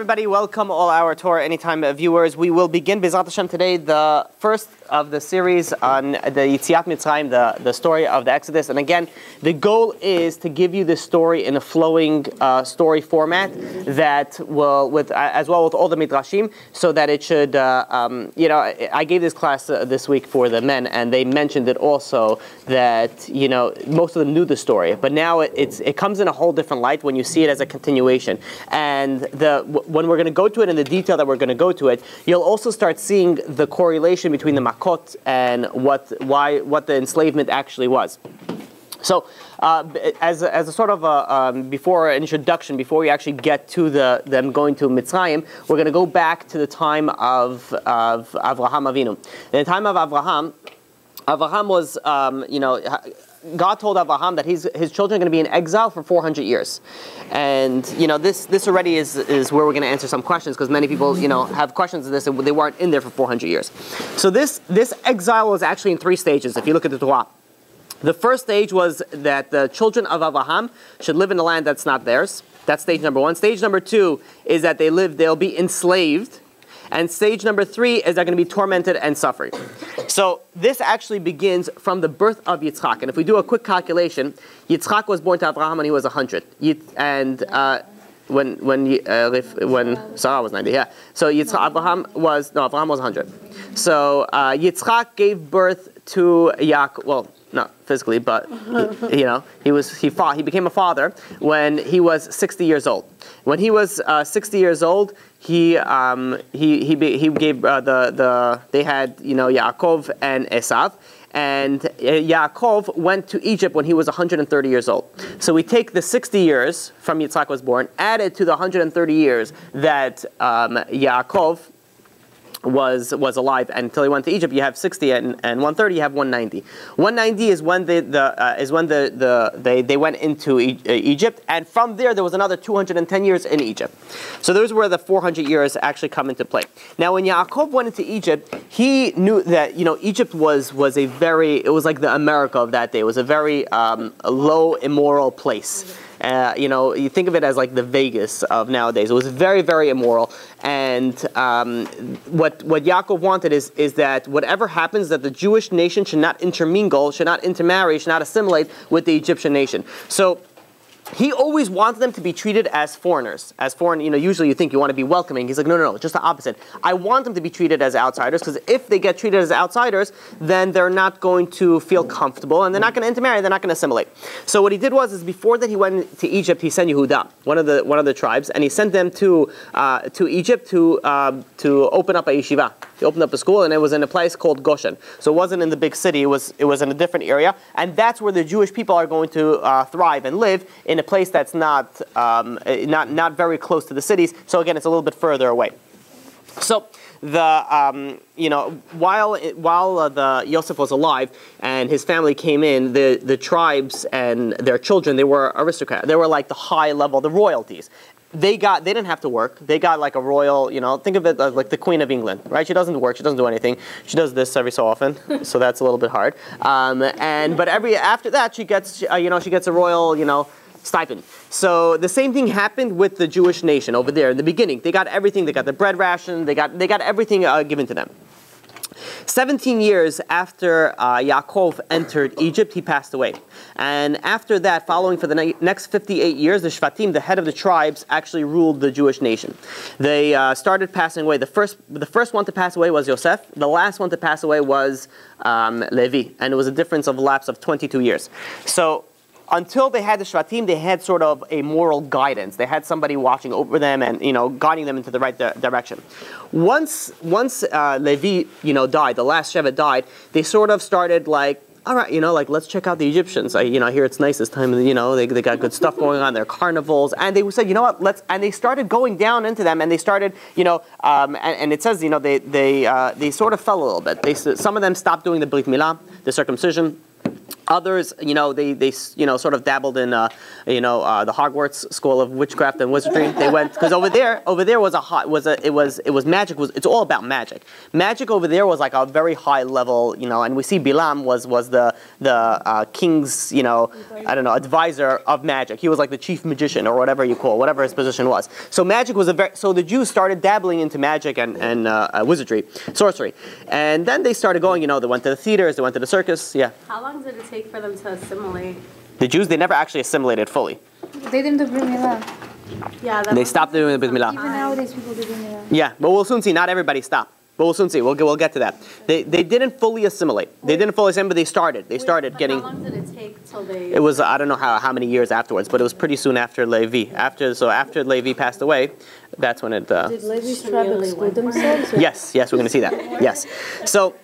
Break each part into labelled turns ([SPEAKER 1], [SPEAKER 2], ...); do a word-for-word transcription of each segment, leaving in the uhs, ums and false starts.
[SPEAKER 1] everybody. Welcome all our Torah Anytime viewers. We will begin B'ezrat Hashem today, the first of the series on the Yetziat Mitzrayim, the, the story of the Exodus. And again, the goal is to give you this story in a flowing uh, story format that will, with uh, as well with all the Midrashim, so that it should, uh, um, you know, I, I gave this class uh, this week for the men, and they mentioned it also that, you know, most of them knew the story, but now it, it's, it comes in a whole different light when you see it as a continuation. And the when we're going to go to it in the detail that we're going to go to it, you'll also start seeing the correlation between the Makot and what why what the enslavement actually was. So, uh, as a, as a sort of a, um, before an introduction, before we actually get to the them going to Mitzrayim, we're going to go back to the time of of Avraham Avinu. In the time of Avraham, Avraham was, um, you know. God told Abraham that his his children are going to be in exile for four hundred years, and you know this this already is is where we're going to answer some questions, because many people you know have questions of this and they weren't in there for four hundred years. So this this exile was actually in three stages. If you look at the Torah, the first stage was that the children of Abraham should live in a land that's not theirs. That's stage number one. Stage number two is that they live they'll be enslaved. And stage number three is they're going to be tormented and suffering. So this actually begins from the birth of Yitzchak. And if we do a quick calculation, Yitzchak was born to Abraham when he was one hundred. And uh, when when uh, when Sarah was ninety, yeah. So Yitzchak, Abraham was, no, Abraham was one hundred. So uh, Yitzchak gave birth to Yaakov, well, not physically, but he, you know, he was he fought, he became a father when he was sixty years old. When he was uh, sixty years old, he um, he he he gave uh, the the they had you know Yaakov and Esav, and Yaakov went to Egypt when he was one hundred thirty years old. So we take the sixty years from Yitzchak was born, added to the one hundred thirty years that um, Yaakov was was alive until he went to Egypt. You have sixty and, and one thirty. You have one ninety. one ninety is when the, the uh, is when the, the they they went into e- uh, Egypt, and from there there was another two hundred ten years in Egypt. So those were the four hundred years actually come into play. Now, when Yaakov went into Egypt, he knew that you know Egypt was was a very it was like the America of that day. It was a very um, a low immoral place. Uh, you know, you think of it as like the Vegas of nowadays. It was very, very immoral. And um, what what Yaakov wanted is is that whatever happens, that the Jewish nation should not intermingle, should not intermarry, should not assimilate with the Egyptian nation. So he always wanted them to be treated as foreigners. As foreign, you know, usually you think you want to be welcoming. He's like, no, no, no, just the opposite. I want them to be treated as outsiders, because if they get treated as outsiders, then they're not going to feel comfortable, and they're not going to intermarry, they're not going to assimilate. So what he did was, is before that he went to Egypt, he sent Yehuda, one of the one of the tribes, and he sent them to uh, to Egypt to uh, to open up a yeshiva. He opened up a school, and it was in a place called Goshen. So it wasn't in the big city, it was it was in a different area, and that's where the Jewish people are going to uh, thrive and live, in a place that's not um, not not very close to the cities. So again, it's a little bit further away. So the um, you know while while uh, the Yosef was alive and his family came in, the the tribes and their children, they were aristocrats. They were like the high level, the royalties. They got. They didn't have to work. They got like a royal. You know, think of it like the Queen of England, right? She doesn't work. She doesn't do anything. She does this every so often, so that's a little bit hard. Um, and but every after that, she gets. Uh, you know, she gets a royal. You know. Stipend. So the same thing happened with the Jewish nation over there in the beginning. They got everything. They got the bread ration. They got they got everything uh, given to them. Seventeen years after uh, Yaakov entered Egypt, he passed away. And after that, following for the ne- next fifty-eight years, the Shvatim, the head of the tribes, actually ruled the Jewish nation. They uh, started passing away. The first, the first one to pass away was Yosef. The last one to pass away was um, Levi, and it was a difference of a lapse of twenty-two years. So until they had the Shvatim, they had sort of a moral guidance. They had somebody watching over them and, you know, guiding them into the right di- direction. Once, once uh, Levi, you know, died, the last Shevet died, they sort of started like, all right, you know, like, let's check out the Egyptians. I, you know, I hear it's nice this time, you know, they, they got good stuff going on, their carnivals. And they said, you know what, let's, and they started going down into them, and they started, you know, um, and, and it says, you know, they they uh, they sort of fell a little bit. They Some of them stopped doing the Brit Milah, the circumcision. Others, you know, they, they you know, sort of dabbled in, uh, you know, uh, the Hogwarts school of witchcraft and wizardry. They went because over there, over there was a hot, was a, it was, it was magic. Was it's all about magic. Magic over there was like a very high level, you know. And we see Bilam was was the the uh, king's, you know, I don't know, advisor of magic. He was like the chief magician or whatever you call, whatever his position was. So magic was a very, so the Jews started dabbling into magic and and uh, uh, wizardry, sorcery, and then they started going. You know, they went to the theaters, they went to the circus. Yeah.
[SPEAKER 2] How long did it take for them to assimilate?
[SPEAKER 1] The Jews, they never actually assimilated fully.
[SPEAKER 3] They didn't do Brit Milah.
[SPEAKER 2] Yeah, that
[SPEAKER 1] They stopped doing the Brit Milah.
[SPEAKER 3] Even nowadays, people do Brit Milah.
[SPEAKER 1] Yeah, but we'll soon see. Not everybody stopped. But we'll soon see. We'll, we'll get to that. They, they didn't fully assimilate. They didn't fully assimilate, but they started. They started
[SPEAKER 2] But
[SPEAKER 1] getting...
[SPEAKER 2] how long did it take till they...
[SPEAKER 1] It was, I don't know how, how many years afterwards, but it was pretty soon after Levi. After, so after Levi passed away, that's when it... Uh,
[SPEAKER 4] Did Levi's tribe exclude themselves?
[SPEAKER 1] yes, yes, we're going to see that. Yes. So...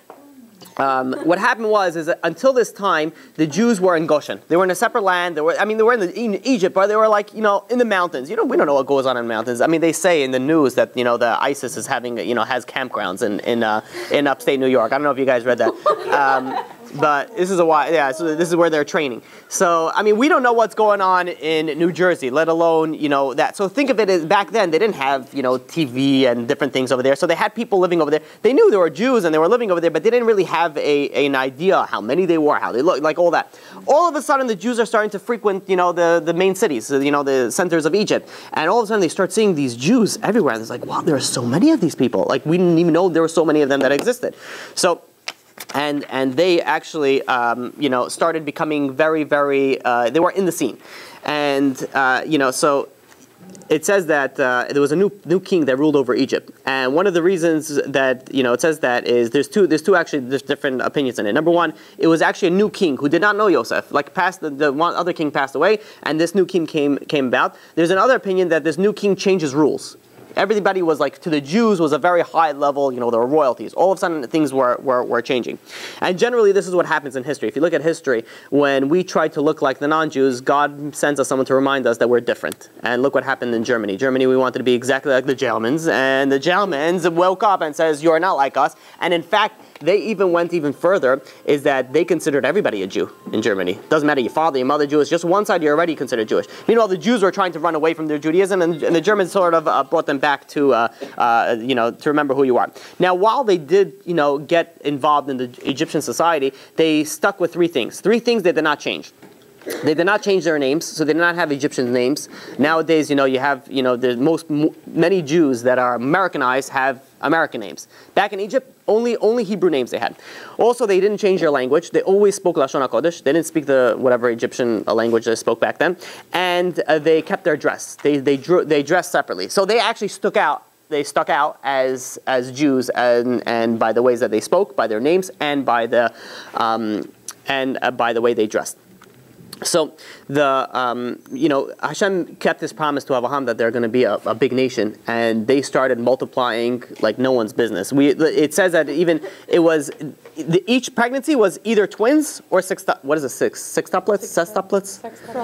[SPEAKER 1] Um, what happened was, is that until this time, the Jews were in Goshen. They were in a separate land. They were, I mean, they were in, the, in Egypt, but they were like, you know, in the mountains. You know, we don't know what goes on in the mountains. I mean, they say in the news that, you know, the ISIS is having, you know, has campgrounds in in, uh, in upstate New York. I don't know if you guys read that. Um, But this is a why, yeah. So this is where they're training. So I mean, we don't know what's going on in New Jersey, let alone you know that. So think of it as back then they didn't have you know T V and different things over there. So they had people living over there. They knew there were Jews and they were living over there, but they didn't really have a, an idea how many they were, how they looked, like all that. All of a sudden, the Jews are starting to frequent you know the the main cities, you know the centers of Egypt, and all of a sudden they start seeing these Jews everywhere. And it's like, wow, there are so many of these people. Like we didn't even know there were so many of them that existed. So. And and they actually um, you know started becoming very very uh, they were in the scene, and uh, you know so it says that uh, there was a new new king that ruled over Egypt, and one of the reasons that you know it says that is there's two there's two actually there's different opinions in it. Number one, it was actually a new king who did not know Yosef. Like past the, the one other king passed away, and this new king came came about. There's another opinion that this new king changes rules. Everybody was like, to the Jews was a very high level, you know, there were royalties. All of a sudden things were, were, were changing. And generally this is what happens in history. If you look at history, when we try to look like the non-Jews, God sends us someone to remind us that we're different. And look what happened in Germany. Germany, we wanted to be exactly like the Germans, and the Germans woke up and says, you're not like us. And in fact, they even went even further, is that they considered everybody a Jew in Germany. Doesn't matter your father, your mother Jewish, just one side you're already considered Jewish. Meanwhile, the Jews were trying to run away from their Judaism, and, and the Germans sort of uh, brought them back to, uh, uh, you know, to remember who you are. Now, while they did, you know, get involved in the Egyptian society, they stuck with three things. Three things they did not change. They did not change their names, so they did not have Egyptian names. Nowadays, you know, you have, you know, the most many Jews that are Americanized have American names. Back in Egypt, only only Hebrew names they had. Also, they didn't change their language. They always spoke Lashon HaKodesh. They didn't speak the whatever Egyptian language they spoke back then, and uh, they kept their dress. They they drew they dressed separately. So they actually stuck out. They stuck out as as Jews, and and by the ways that they spoke, by their names, and by the um, and uh, by the way they dressed. So the um, you know Hashem kept his promise to Abraham that they're going to be a, a big nation, and they started multiplying like no one's business. We it says that even it was the, each pregnancy was either twins or six. What is it? Six sextuplets? Sextuplets?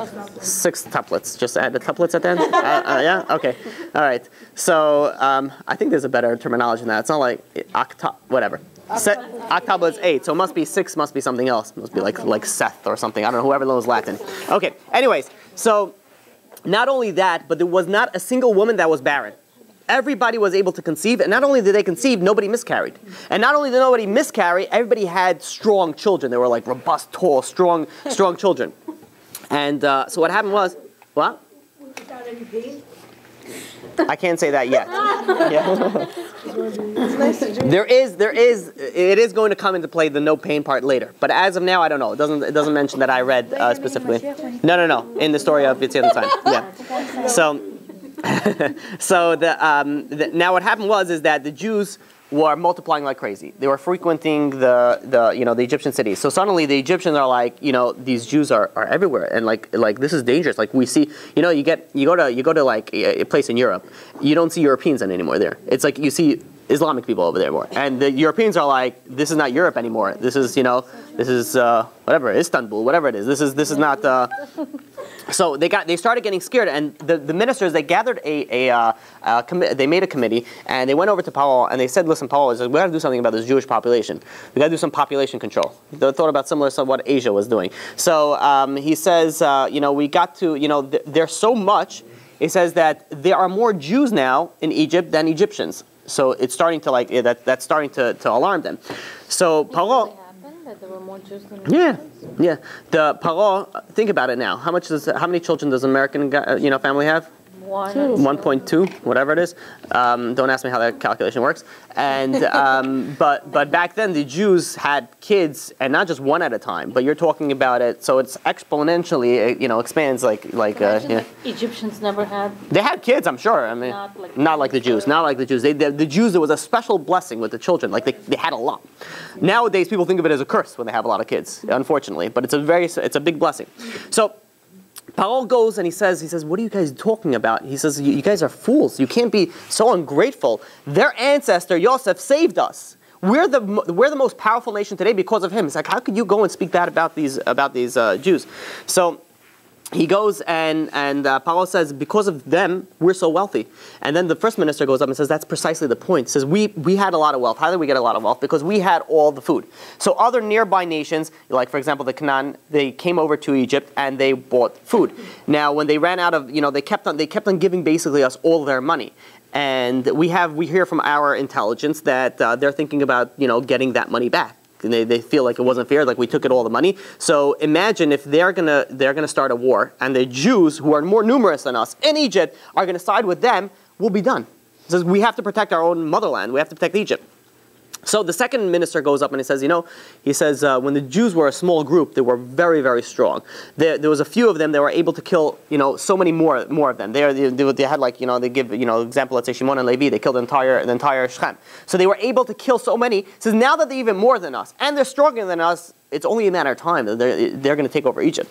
[SPEAKER 1] Sextuplets. Just add the tuplets at the end. uh, uh, yeah. Okay. All right. So um, I think there's a better terminology than that. It's not like octa whatever. Set, octable is eight, so it must be six, must be something else. It must be like like Seth or something. I don't know, whoever knows Latin. Okay, anyways, so not only that, but there was not a single woman that was barren. Everybody was able to conceive, and not only did they conceive, nobody miscarried. And not only did nobody miscarry, everybody had strong children. They were like robust, tall, strong, strong children. And uh, so what happened was, what?
[SPEAKER 4] Without any pain?
[SPEAKER 1] I can't say that yet. Yeah. There is, there is, it is going to come into play the no pain part later. But as of now, I don't know. It doesn't, it doesn't mention that I read uh, specifically. No, no, no. In the story of Yetziat Mitzrayim. Yeah. So, so the, um, the now what happened was is that the Jews were multiplying like crazy. They were frequenting the, the you know the Egyptian cities. So suddenly the Egyptians are like, you know, these Jews are, are everywhere, and like like this is dangerous. Like we see, you know, you get you go to you go to like a, a place in Europe, you don't see Europeans anymore there. It's like you see Islamic people over there more, and the Europeans are like, this is not Europe anymore. This is you know this is uh, whatever Istanbul, whatever it is. This is this is not. Uh, So they got they started getting scared, and the, the ministers they gathered a, a, uh, a commi- they made a committee, and they went over to Paul and they said, listen, Paul, we got to do something about this Jewish population. We got to do some population control. They thought about similar to what Asia was doing. So um, he says, uh, you know, we got to, you know, th- there's so much. He says that there are more Jews now in Egypt than Egyptians. So it's starting to like that. That's starting to, to alarm them. So Paul.
[SPEAKER 4] That there were more Jews than
[SPEAKER 1] Yeah, yeah. The Paro, think about it now. How much does how many children does an American guy, you know family have?
[SPEAKER 4] One.
[SPEAKER 1] one point two, whatever it is. Um, don't ask me how that calculation works. And um, but but back then the Jews had kids, and not just one at a time. But you're talking about it, so it's exponentially, you know, expands like like. Uh,
[SPEAKER 4] Imagine,
[SPEAKER 1] yeah.
[SPEAKER 4] like Egyptians never had.
[SPEAKER 1] They had kids, I'm sure. I mean,
[SPEAKER 4] Not like-
[SPEAKER 1] not like the Jews. Not like the Jews. They, the, the Jews, there was a special blessing with the children. Like they, they had a lot. Nowadays, people think of it as a curse when they have a lot of kids, unfortunately. But it's a very, it's a big blessing. So. Paul goes and he says, he says, what are you guys talking about? He says, you, you guys are fools. You can't be so ungrateful. Their ancestor, Yosef, saved us. We're the, we're the most powerful nation today because of him. It's like, how could you go and speak bad about these, about these uh, Jews? So he goes and, and uh, Paul says, because of them, we're so wealthy. And then the first minister goes up and says, that's precisely the point. He says, we, we had a lot of wealth. How did we get a lot of wealth? Because we had all the food. So other nearby nations, like for example, the Canaan, they came over to Egypt and they bought food. Now, when they ran out of, you know, they kept on, they kept on giving basically us all their money. And we have, we hear from our intelligence that uh, they're thinking about, you know, getting that money back. And they, they feel like it wasn't fair, like we took it all the money. So imagine if they're gonna they're gonna start a war, and the Jews, who are more numerous than us in Egypt, are gonna side with them, we'll be done. It says we have to protect our own motherland. We have to protect Egypt. So the second minister goes up and he says, you know, he says, uh, when the Jews were a small group, they were very, very strong. There, there was a few of them that were able to kill, you know, so many more more of them. They, they, they had like, you know, they give, you know, example, let's say Shimon and Levi, they killed the entire, the entire Shechem. So they were able to kill so many. He says, now that they're even more than us, and they're stronger than us, it's only a matter of time that they're, they're going to take over Egypt.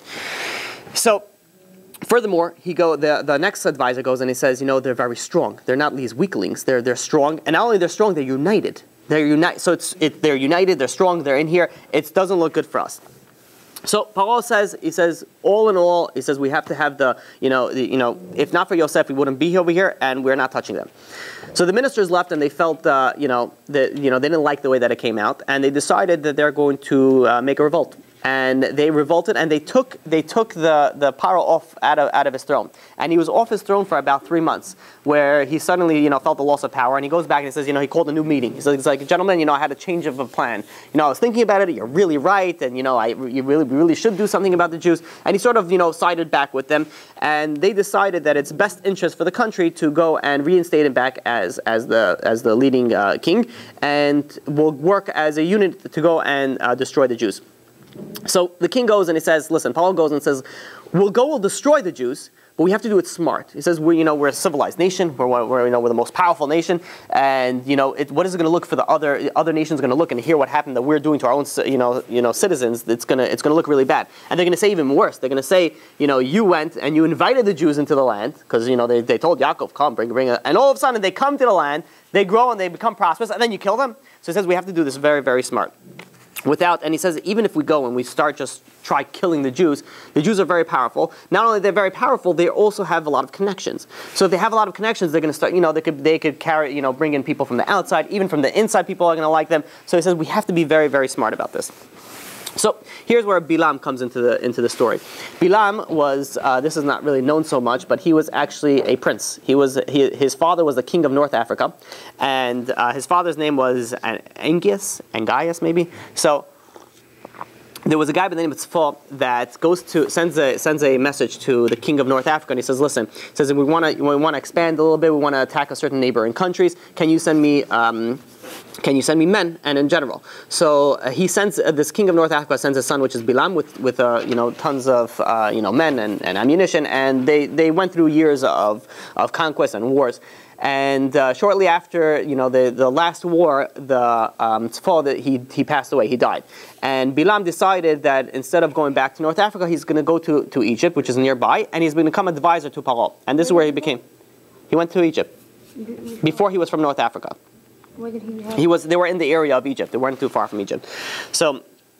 [SPEAKER 1] So, furthermore, he go the, the next advisor goes and he says, you know, they're very strong. They're not these weaklings. They're, they're strong. And not only they're strong, they're united. They're united, so it's it, they're united. They're strong. They're in here. It doesn't look good for us. So Paul says, he says, all in all, he says we have to have the, you know, the, you know, if not for Yosef, we wouldn't be over here, and we're not touching them. So the ministers left, and they felt, uh, you know, that you know they didn't like the way that it came out, and they decided that they're going to uh, make a revolt. And they revolted, and they took they took the the Paro off out of out of his throne, and he was off his throne for about three months, where he suddenly you know felt the loss of power, and he goes back and he says, you know, he called a new meeting. He says, he's like, gentlemen, you know, I had a change of a plan. You know, I was thinking about it. You're really right, and you know, I you really really should do something about the Jews. And he sort of you know sided back with them, and they decided that it's best interest for the country to go and reinstate him back as as the as the leading uh, king, and will work as a unit to go and uh, destroy the Jews. So the king goes and he says, listen, Paul goes and says, we'll go, we'll destroy the Jews, but we have to do it smart. He says, we're, you know, we're a civilized nation, we're, we're, you know, we're the most powerful nation, and, you know, it, what is it going to look for the other, other nations going to look and hear what happened that we're doing to our own, you know, you know, citizens, it's going to, it's going to look really bad. And they're going to say even worse. They're going to say, you know, you went and you invited the Jews into the land, because, you know, they, they told Yaakov, come, bring, bring, a, and all of a sudden they come to the land, they grow and they become prosperous, and then you kill them. So he says, we have to do this very, very smart. Without, and he says, even if we go and we start just try killing the Jews, the Jews are very powerful. Not only they're very powerful, they also have a lot of connections. So if they have a lot of connections, they're going to start, you know, they could they could carry, you know, bring in people from the outside, even from the inside, people are going to like them. So he says we have to be very, very smart about this. So here's where Bilam comes into the into the story. Bilam was uh, this is not really known so much, but he was actually a prince. He was he, his father was the king of North Africa, and uh, his father's name was Angias, Angias maybe. So there was a guy by the name of Tzfo that goes to sends a sends a message to the king of North Africa, and he says, "Listen, he says we want to we want to expand a little bit. We want to attack a certain neighboring countries. Can you send me?" Um, Can you send me men and in general? So uh, he sends uh, this king of North Africa sends his son, which is Bilam, with with uh, you know tons of uh, you know men and, and ammunition, and they, they went through years of of conquest and wars. And uh, shortly after you know the, the last war, the um, Tzfo, that he he passed away, he died. And Bilam decided that instead of going back to North Africa, he's going to go to to Egypt, which is nearby, and he's going to become advisor to Paro. And this is where he became. He went to Egypt before he was from North Africa.
[SPEAKER 3] Where did he have?
[SPEAKER 1] He was. They were in the area of Egypt. They weren't too far from Egypt. So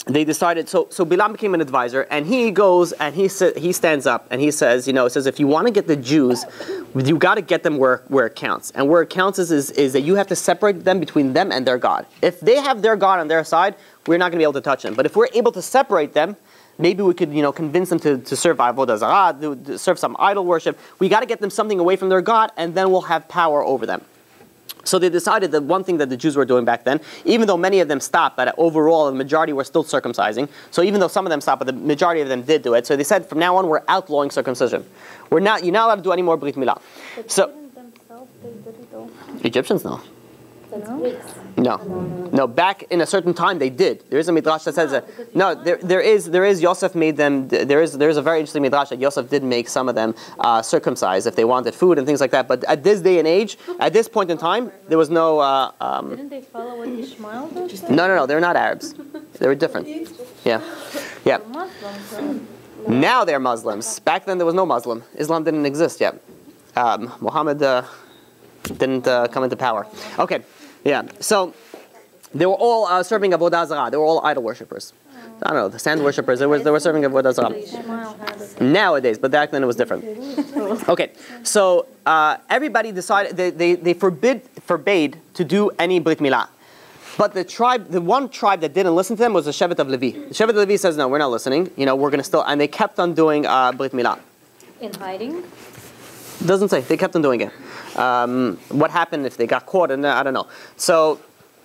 [SPEAKER 1] they decided, so so Bilam became an advisor, and he goes and he sa- he stands up and he says, you know, says if you want to get the Jews, you got to get them where, where it counts. And where it counts is, is is that you have to separate them between them and their God. If they have their God on their side, we're not going to be able to touch them. But if we're able to separate them, maybe we could, you know, convince them to, to serve Avodah Zarah, to, to serve some idol worship. We got to get them something away from their God, and then we'll have power over them. So they decided that one thing that the Jews were doing back then, even though many of them stopped, but overall the majority were still circumcising. So even though some of them stopped, but the majority of them did do it. So they said, from now on, we're outlawing circumcision. We're not, you're not allowed to do any more Brit Milah.
[SPEAKER 3] But
[SPEAKER 1] So
[SPEAKER 3] even themselves, they did it all.
[SPEAKER 1] Egyptians, no.
[SPEAKER 4] That's Greeks.
[SPEAKER 1] No, no. Back in a certain time, they did. There is a midrash that says that. No, there, there is, there is. Yosef made them. There is, there is a very interesting midrash that Yosef did make some of them uh, circumcised if they wanted food and things like that. But at this day and age, at this point in time, there was no. Uh, um,
[SPEAKER 4] Didn't they follow what Ishmael did?
[SPEAKER 1] no, no, no. They're not Arabs. They were different. Yeah, yeah.
[SPEAKER 4] Muslims. So
[SPEAKER 1] Now they're Muslims. Back then, there was no Muslim. Islam didn't exist yet. Um, Muhammad uh, didn't uh, come into power. Okay. Yeah, so they were all uh, serving Avodah Zarah. They were all idol worshippers. I don't know, the sand worshippers. They were, they were serving Avodah Zarah.
[SPEAKER 4] Ishmael had it.
[SPEAKER 1] Nowadays, but back then it was different. Okay, so uh, everybody decided they, they, they forbid forbade to do any Brit Milah. But the tribe, the one tribe that didn't listen to them was the Shevet of Levi. The Shevet of Levi says, no, we're not listening. You know, we're going to still, and they kept on doing uh, Brit Milah.
[SPEAKER 4] In hiding?
[SPEAKER 1] Doesn't say. They kept on doing it. Um, what happened if they got caught? And I don't know. So,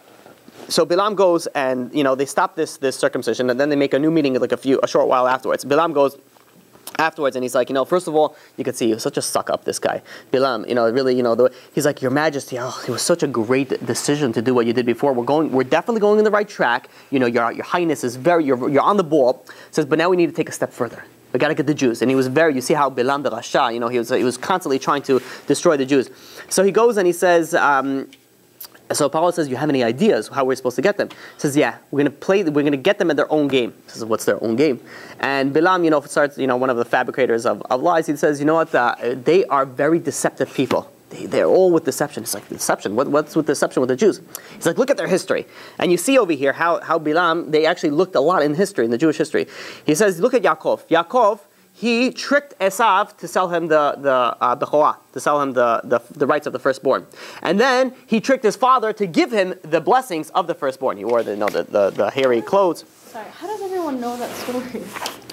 [SPEAKER 1] so Bilam goes and you know they stop this this circumcision, and then they make a new meeting like a few a short while afterwards. Bilam goes afterwards, and he's like, you know, first of all, you could see he was such a suck up. This guy, Bilam, you know, really, you know, the, he's like, Your Majesty, oh, it was such a great decision to do what you did before. We're going, we're definitely going in the right track. You know, your your Highness is very, you're you're on the ball. Says, but now we need to take a step further. We got to get the Jews. And he was very, you see how Bilam the Rasha, you know, he was he was constantly trying to destroy the Jews. So he goes and he says, um, so Paro says, you have any ideas how we're supposed to get them? He says, yeah, we're going to play, we're going to get them in their own game. He says, what's their own game? And Bilam, you know, starts, you know, one of the fabricators of, of lies, he says, you know what, uh, they are very deceptive people. They, they're all with deception. It's like, deception? What, what's with deception with the Jews? He's like, look at their history. And you see over here how, how Bilam, they actually looked a lot in history, in the Jewish history. He says, look at Yaakov. Yaakov, he tricked Esav to sell him the the uh, Bechorah, to sell him the, the, the rights of the firstborn. And then he tricked his father to give him the blessings of the firstborn. He wore the, you know, the, the, the hairy clothes.
[SPEAKER 4] Sorry, how does everyone know that story?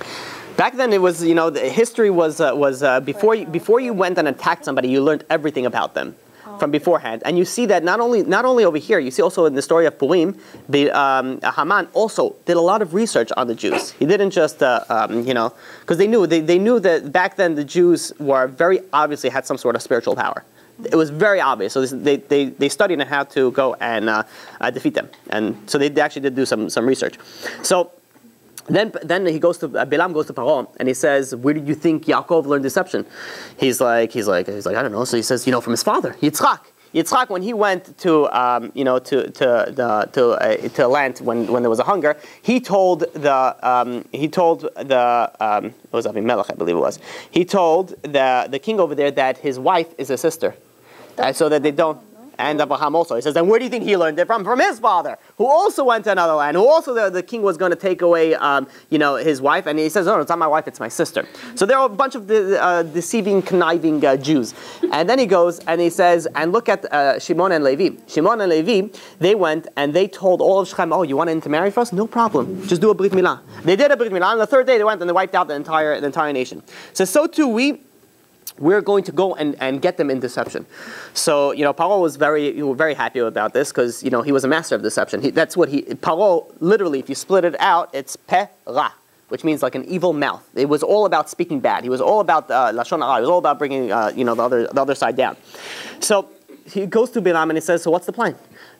[SPEAKER 1] Back then, it was, you know, the history was uh, was uh, before you, before you went and attacked somebody, you learned everything about them from beforehand. And you see that not only not only over here, you see also in the story of Purim, the um, Haman also did a lot of research on the Jews. He didn't just, uh, um, you know, because they knew they, they knew that back then the Jews were very obviously had some sort of spiritual power. It was very obvious. So they they, they studied on how to go and uh, uh, defeat them. And so they actually did do some some research. So. Then, then he goes to uh, Bilam goes to Paro and he says, "Where did you think Yaakov learned deception?" He's like, he's like, he's like, I don't know. So he says, you know, from his father, Yitzchak. Yitzchak, when he went to, um, you know, to to the to uh, to land when, when there was a hunger, he told the um, he told the um, it was Avimelech, I believe it was. He told the the king over there that his wife is a sister, uh, so that they don't. And Abraham also. He says, then where do you think he learned it from? From his father, who also went to another land, who also the, the king was going to take away, um, you know, his wife. And he says, no, it's not my wife, it's my sister. So there are a bunch of the, uh, deceiving, conniving uh, Jews. And then he goes and he says, and look at uh, Shimon and Levi. Shimon and Levi, they went and they told all of Shechem, oh, you want to intermarry for us? No problem. Just do a Brit Milah. They did a Brit Milah. On the third day, they went and they wiped out the entire, the entire nation. So, so too we... We're going to go and, and get them in deception. So, you know, Paro was very he was very happy about this because, you know, he was a master of deception. He, that's what he, Paro, literally, if you split it out, it's pe ra, which means like an evil mouth. It was all about speaking bad. He was all about uh, lashon hara. It was all about bringing, uh, you know, the other the other side down. So he goes to Bilam and he says, so what's the plan?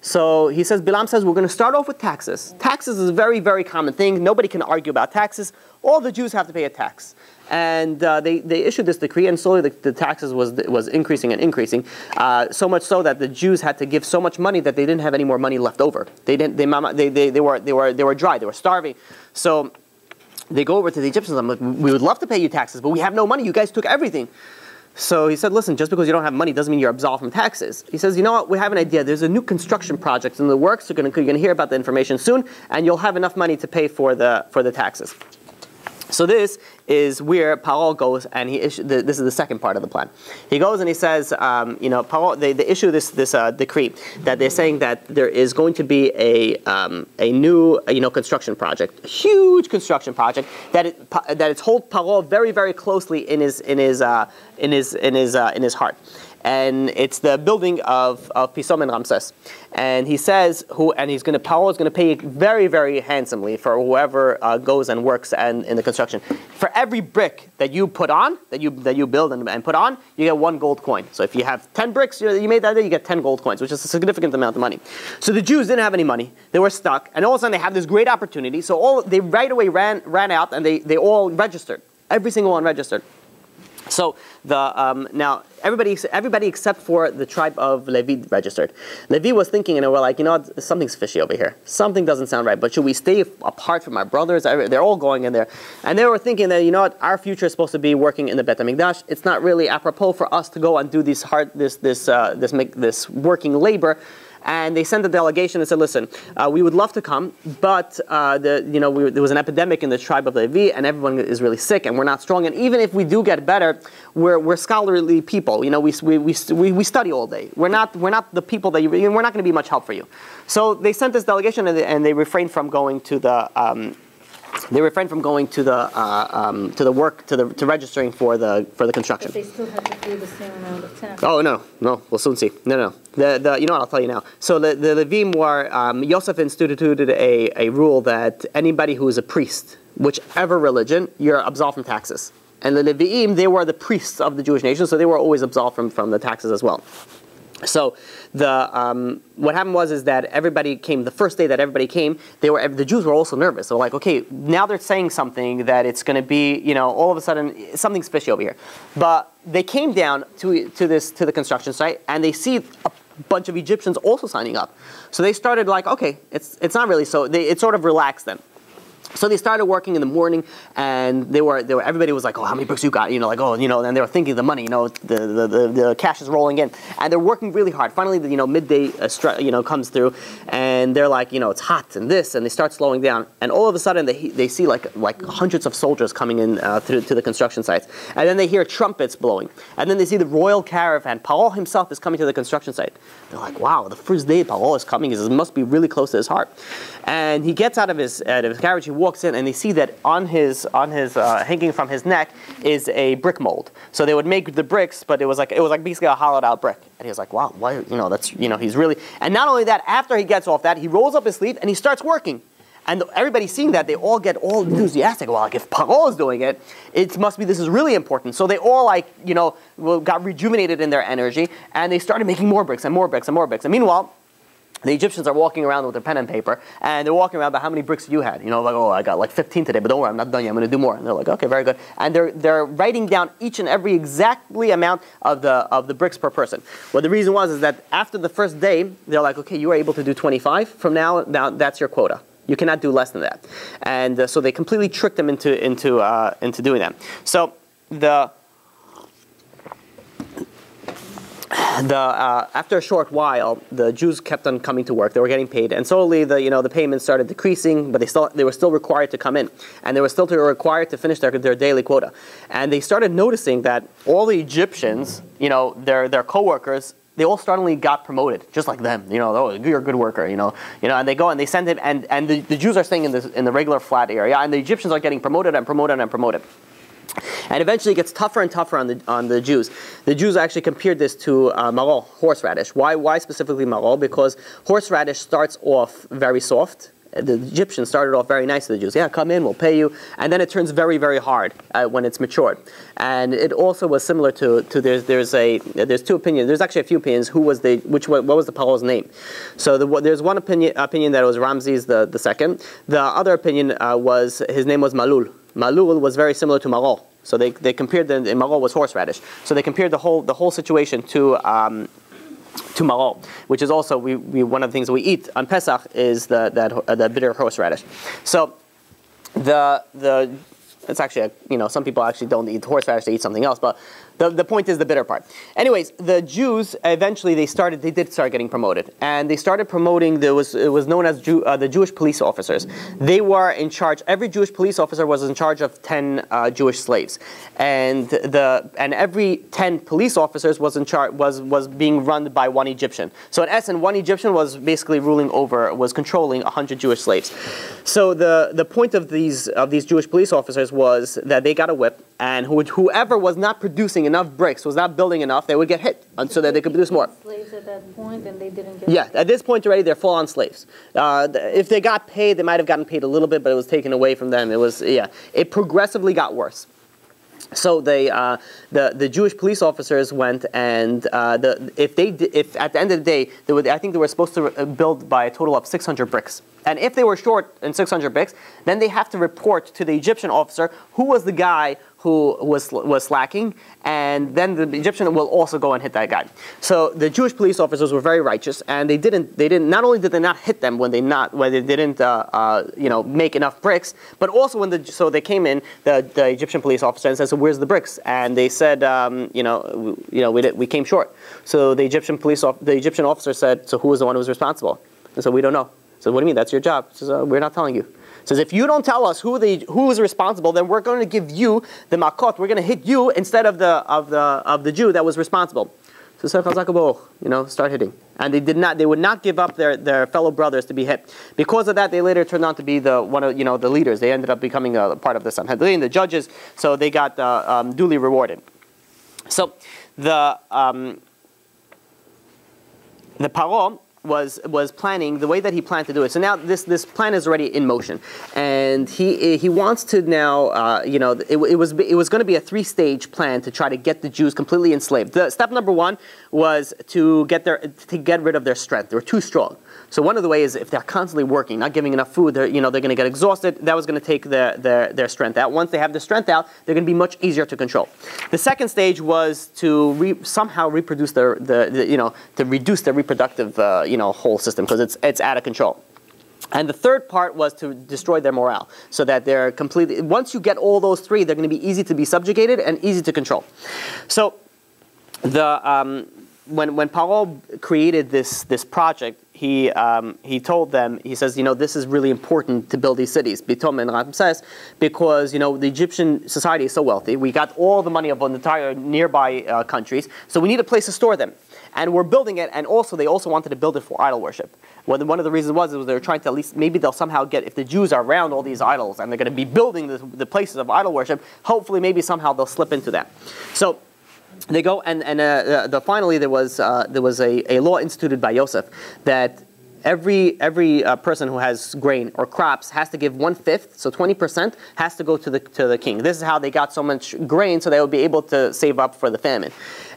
[SPEAKER 1] So he says, Bilam says, we're going to start off with taxes. Taxes is a very, very common thing. Nobody can argue about taxes. All the Jews have to pay a tax. And uh, they, they issued this decree, and slowly the, the taxes was was increasing and increasing, uh, so much so that the Jews had to give so much money that they didn't have any more money left over. They didn't. They they they, they were they were they were dry. They were starving. So they go over to the Egyptians. I'm like, we would love to pay you taxes, but we have no money. You guys took everything. So he said, listen, just because you don't have money doesn't mean you're absolved from taxes. He says, you know what, we have an idea. There's a new construction project in the works. You're going to, you're going to hear about the information soon, and you'll have enough money to pay for the, for the taxes. So this is where Paro goes, and he issue, the, this is the second part of the plan. He goes and he says, um, you know, Paro, they, they issue this this uh, decree that they're saying that there is going to be a um, a new you know construction project, a huge construction project that it that it's hold Paro very very closely in his in his uh, in his in his uh, in his heart. And it's the building of, of Pisom and Ramses. And he says, who, and he's going to, Paro is going to pay very, very handsomely for whoever uh, goes and works and in the construction. For every brick that you put on, that you that you build and, and put on, you get one gold coin. So if you have ten bricks you, you made that day, you get ten gold coins, which is a significant amount of money. So the Jews didn't have any money; they were stuck, and all of a sudden they have this great opportunity. So all they right away ran ran out, and they they all registered. Every single one registered. So the um, now everybody everybody except for the tribe of Levi registered. Levi was thinking, and they were like, you know what, something's fishy over here. Something doesn't sound right. But should we stay apart from our brothers? They're all going in there, and they were thinking that, you know what, our future is supposed to be working in the Beit HaMikdash. It's not really apropos for us to go and do these hard this this uh, this make this working labor. And they sent a delegation and said, listen, uh, we would love to come, but uh, the, you know, we, there was an epidemic in the tribe of Levi, and everyone is really sick, and we're not strong. And even if we do get better, we're, we're scholarly people. You know, we, we, we, we study all day. We're not, we're not the people that you, we're not going to be much help for you. So they sent this delegation, and they, and they refrained from going to the... Um, They refrained from going to the uh, um, to the work to the to registering for the for the construction.
[SPEAKER 4] But they still have to pay the same amount of tax.
[SPEAKER 1] Oh no, no, we'll soon see. No, no, the the you know what, I'll tell you now. So the the Levim were um, Yosef instituted a a rule that anybody who is a priest, whichever religion, you're absolved from taxes. And the Leviim, they were the priests of the Jewish nation, so they were always absolved from from the taxes as well. So the um, what happened was is that everybody came the first day that everybody came. They were the Jews were also nervous. They were like, okay, now they're saying something that it's going to be, you know, all of a sudden something's fishy over here. But they came down to to this to the construction site, and they see a bunch of Egyptians also signing up. So they started like, okay, it's it's not really so. They, it sort of relaxed them. So they started working in the morning, and they were, they were everybody was like, oh, how many bricks you got? You know, like, oh, you know, and they were thinking of the money, you know, the, the, the, the cash is rolling in. And they're working really hard. Finally, the, you know, midday, uh, stru- you know, comes through, and they're like, you know, it's hot and this, and they start slowing down. And all of a sudden, they they see like like hundreds of soldiers coming in uh, through to the construction sites. And then they hear trumpets blowing. And then they see the royal caravan. Paro himself is coming to the construction site. They're like, wow, the first day Paro is coming, it must be really close to his heart. And he gets out of his, out of his carriage, he walks in, and they see that on his on his uh, hanging from his neck is a brick mold. So they would make the bricks, but it was like it was like basically a hollowed out brick. And he was like, wow, why, you know, that's, you know, he's really. And not only that, after he gets off that, he rolls up his sleeve and he starts working. And everybody seeing that, they all get all enthusiastic. Well, like if Paro is doing it, it must be this is really important. So they all like, you know, got rejuvenated in their energy, and they started making more bricks and more bricks and more bricks. And meanwhile, the Egyptians are walking around with their pen and paper, and they're walking around about how many bricks you had. You know, like, oh, I got like fifteen today, but don't worry, I'm not done yet. I'm going to do more. And they're like, okay, very good. And they're they're writing down each and every exactly amount of the of the bricks per person. Well, the reason was is that after the first day, they're like, okay, you are able to do twenty-five. From now, now that's your quota. You cannot do less than that. And uh, so they completely tricked them into into uh, into doing that. So the The, uh, after a short while, the Jews kept on coming to work. They were getting paid, and slowly, the you know the payments started decreasing. But they still they were still required to come in, and they were still to, required to finish their their daily quota. And they started noticing that all the Egyptians, you know, their their coworkers, they all suddenly got promoted, just like them. You know, oh, you're a good worker. You know, you know, and they go and they send him, and and the, the Jews are staying in the in the regular flat area, and the Egyptians are getting promoted and promoted and promoted. And eventually it gets tougher and tougher on the on the Jews. The Jews actually compared this to uh, maror, horseradish. Why why specifically maror? Because horseradish starts off very soft. The Egyptians started off very nice to the Jews. Yeah, come in, we'll pay you. And then it turns very, very hard uh, when it's matured. And it also was similar to, to there's there's a there's two opinions. There's actually a few opinions. Who was the which what was the Paro's name? So the, there's one opinion opinion that it was Ramses the, the second. The other opinion uh, was his name was Malul. Malul was very similar to maror. So they they compared the maror was horseradish. So they compared the whole the whole situation to um, to maror, which is also we, we one of the things we eat on Pesach is the that uh, the bitter horseradish. So the the it's actually a, you know some people actually don't eat horseradish, they eat something else, but The, the point is the bitter part. Anyways, the Jews eventually they started they did start getting promoted, and they started promoting. There was it was known as Jew, uh, the Jewish police officers. They were in charge. Every Jewish police officer was in charge of ten uh, Jewish slaves, and the and every ten police officers was in charge was was being run by one Egyptian. So in essence, one Egyptian was basically ruling over was controlling a hundred Jewish slaves. So the the point of these of these Jewish police officers was that they got a whip, and who, whoever was not producing enough bricks, was not building enough, they would get hit and so that they could produce more.
[SPEAKER 4] Slaves at that point, and they didn't get.
[SPEAKER 1] Yeah, at this point already, they're full-on slaves. Uh, if they got paid, they might have gotten paid a little bit, but it was taken away from them. It was, yeah, it progressively got worse. So they, uh, the the Jewish police officers went and uh, the if they if at the end of the day, they would, I think they were supposed to build by a total of six hundred bricks. And if they were short in six hundred bricks, then they have to report to the Egyptian officer who was the guy who was was slacking, and then the Egyptian will also go and hit that guy. So the Jewish police officers were very righteous, and they didn't they didn't not only did they not hit them when they not when they didn't uh, uh, you know make enough bricks, but also when the so they came in the, the Egyptian police officer and said, so where's the bricks? And they said um, you know we, you know we did, we came short. So the Egyptian police the Egyptian officer said, so who was the one who was responsible? And so we don't know. So what do you mean? That's your job. Says uh, we're not telling you. Says if you don't tell us who the who is responsible, then we're going to give you the makot. We're going to hit you instead of the of the of the Jew that was responsible. So said you know, start hitting. And they did not. They would not give up their, their fellow brothers to be hit. Because of that, they later turned out to be the one of you know the leaders. They ended up becoming a part of the Sanhedrin, the judges. So they got uh, um, duly rewarded. So the um, the Paro was was planning the way that he planned to do it. So now this this plan is already in motion, and he he wants to now uh, you know it, it was it was going to be a three stage plan to try to get the Jews completely enslaved. The step number one was to get their to get rid of their strength. They were too strong. So one of the ways, if they're constantly working, not giving enough food, they're you know they're going to get exhausted. That was going to take their, their their strength out. Once they have the strength out, they're going to be much easier to control. The second stage was to re, somehow reproduce their the, the you know to reduce their reproductive uh, you know whole system because it's it's out of control. And the third part was to destroy their morale, so that they're completely. Once you get all those three, they're going to be easy to be subjugated and easy to control. So the um, when when Paro created this this project, he um, he told them, he says, you know, this is really important to build these cities, Bitom and Ramses, because you know the Egyptian society is so wealthy. We got all the money of the entire nearby uh, countries, so we need a place to store them, and we're building it. And also, they also wanted to build it for idol worship. Well, one of the reasons was, was they were trying to at least maybe they'll somehow get, if the Jews are around all these idols and they're going to be building the, the places of idol worship, hopefully maybe somehow they'll slip into that. So they go and and uh, the, finally there was uh, there was a, a law instituted by Yosef that every every uh, person who has grain or crops has to give one fifth, so twenty percent has to go to the to the king. This is how they got so much grain, so they would be able to save up for the famine.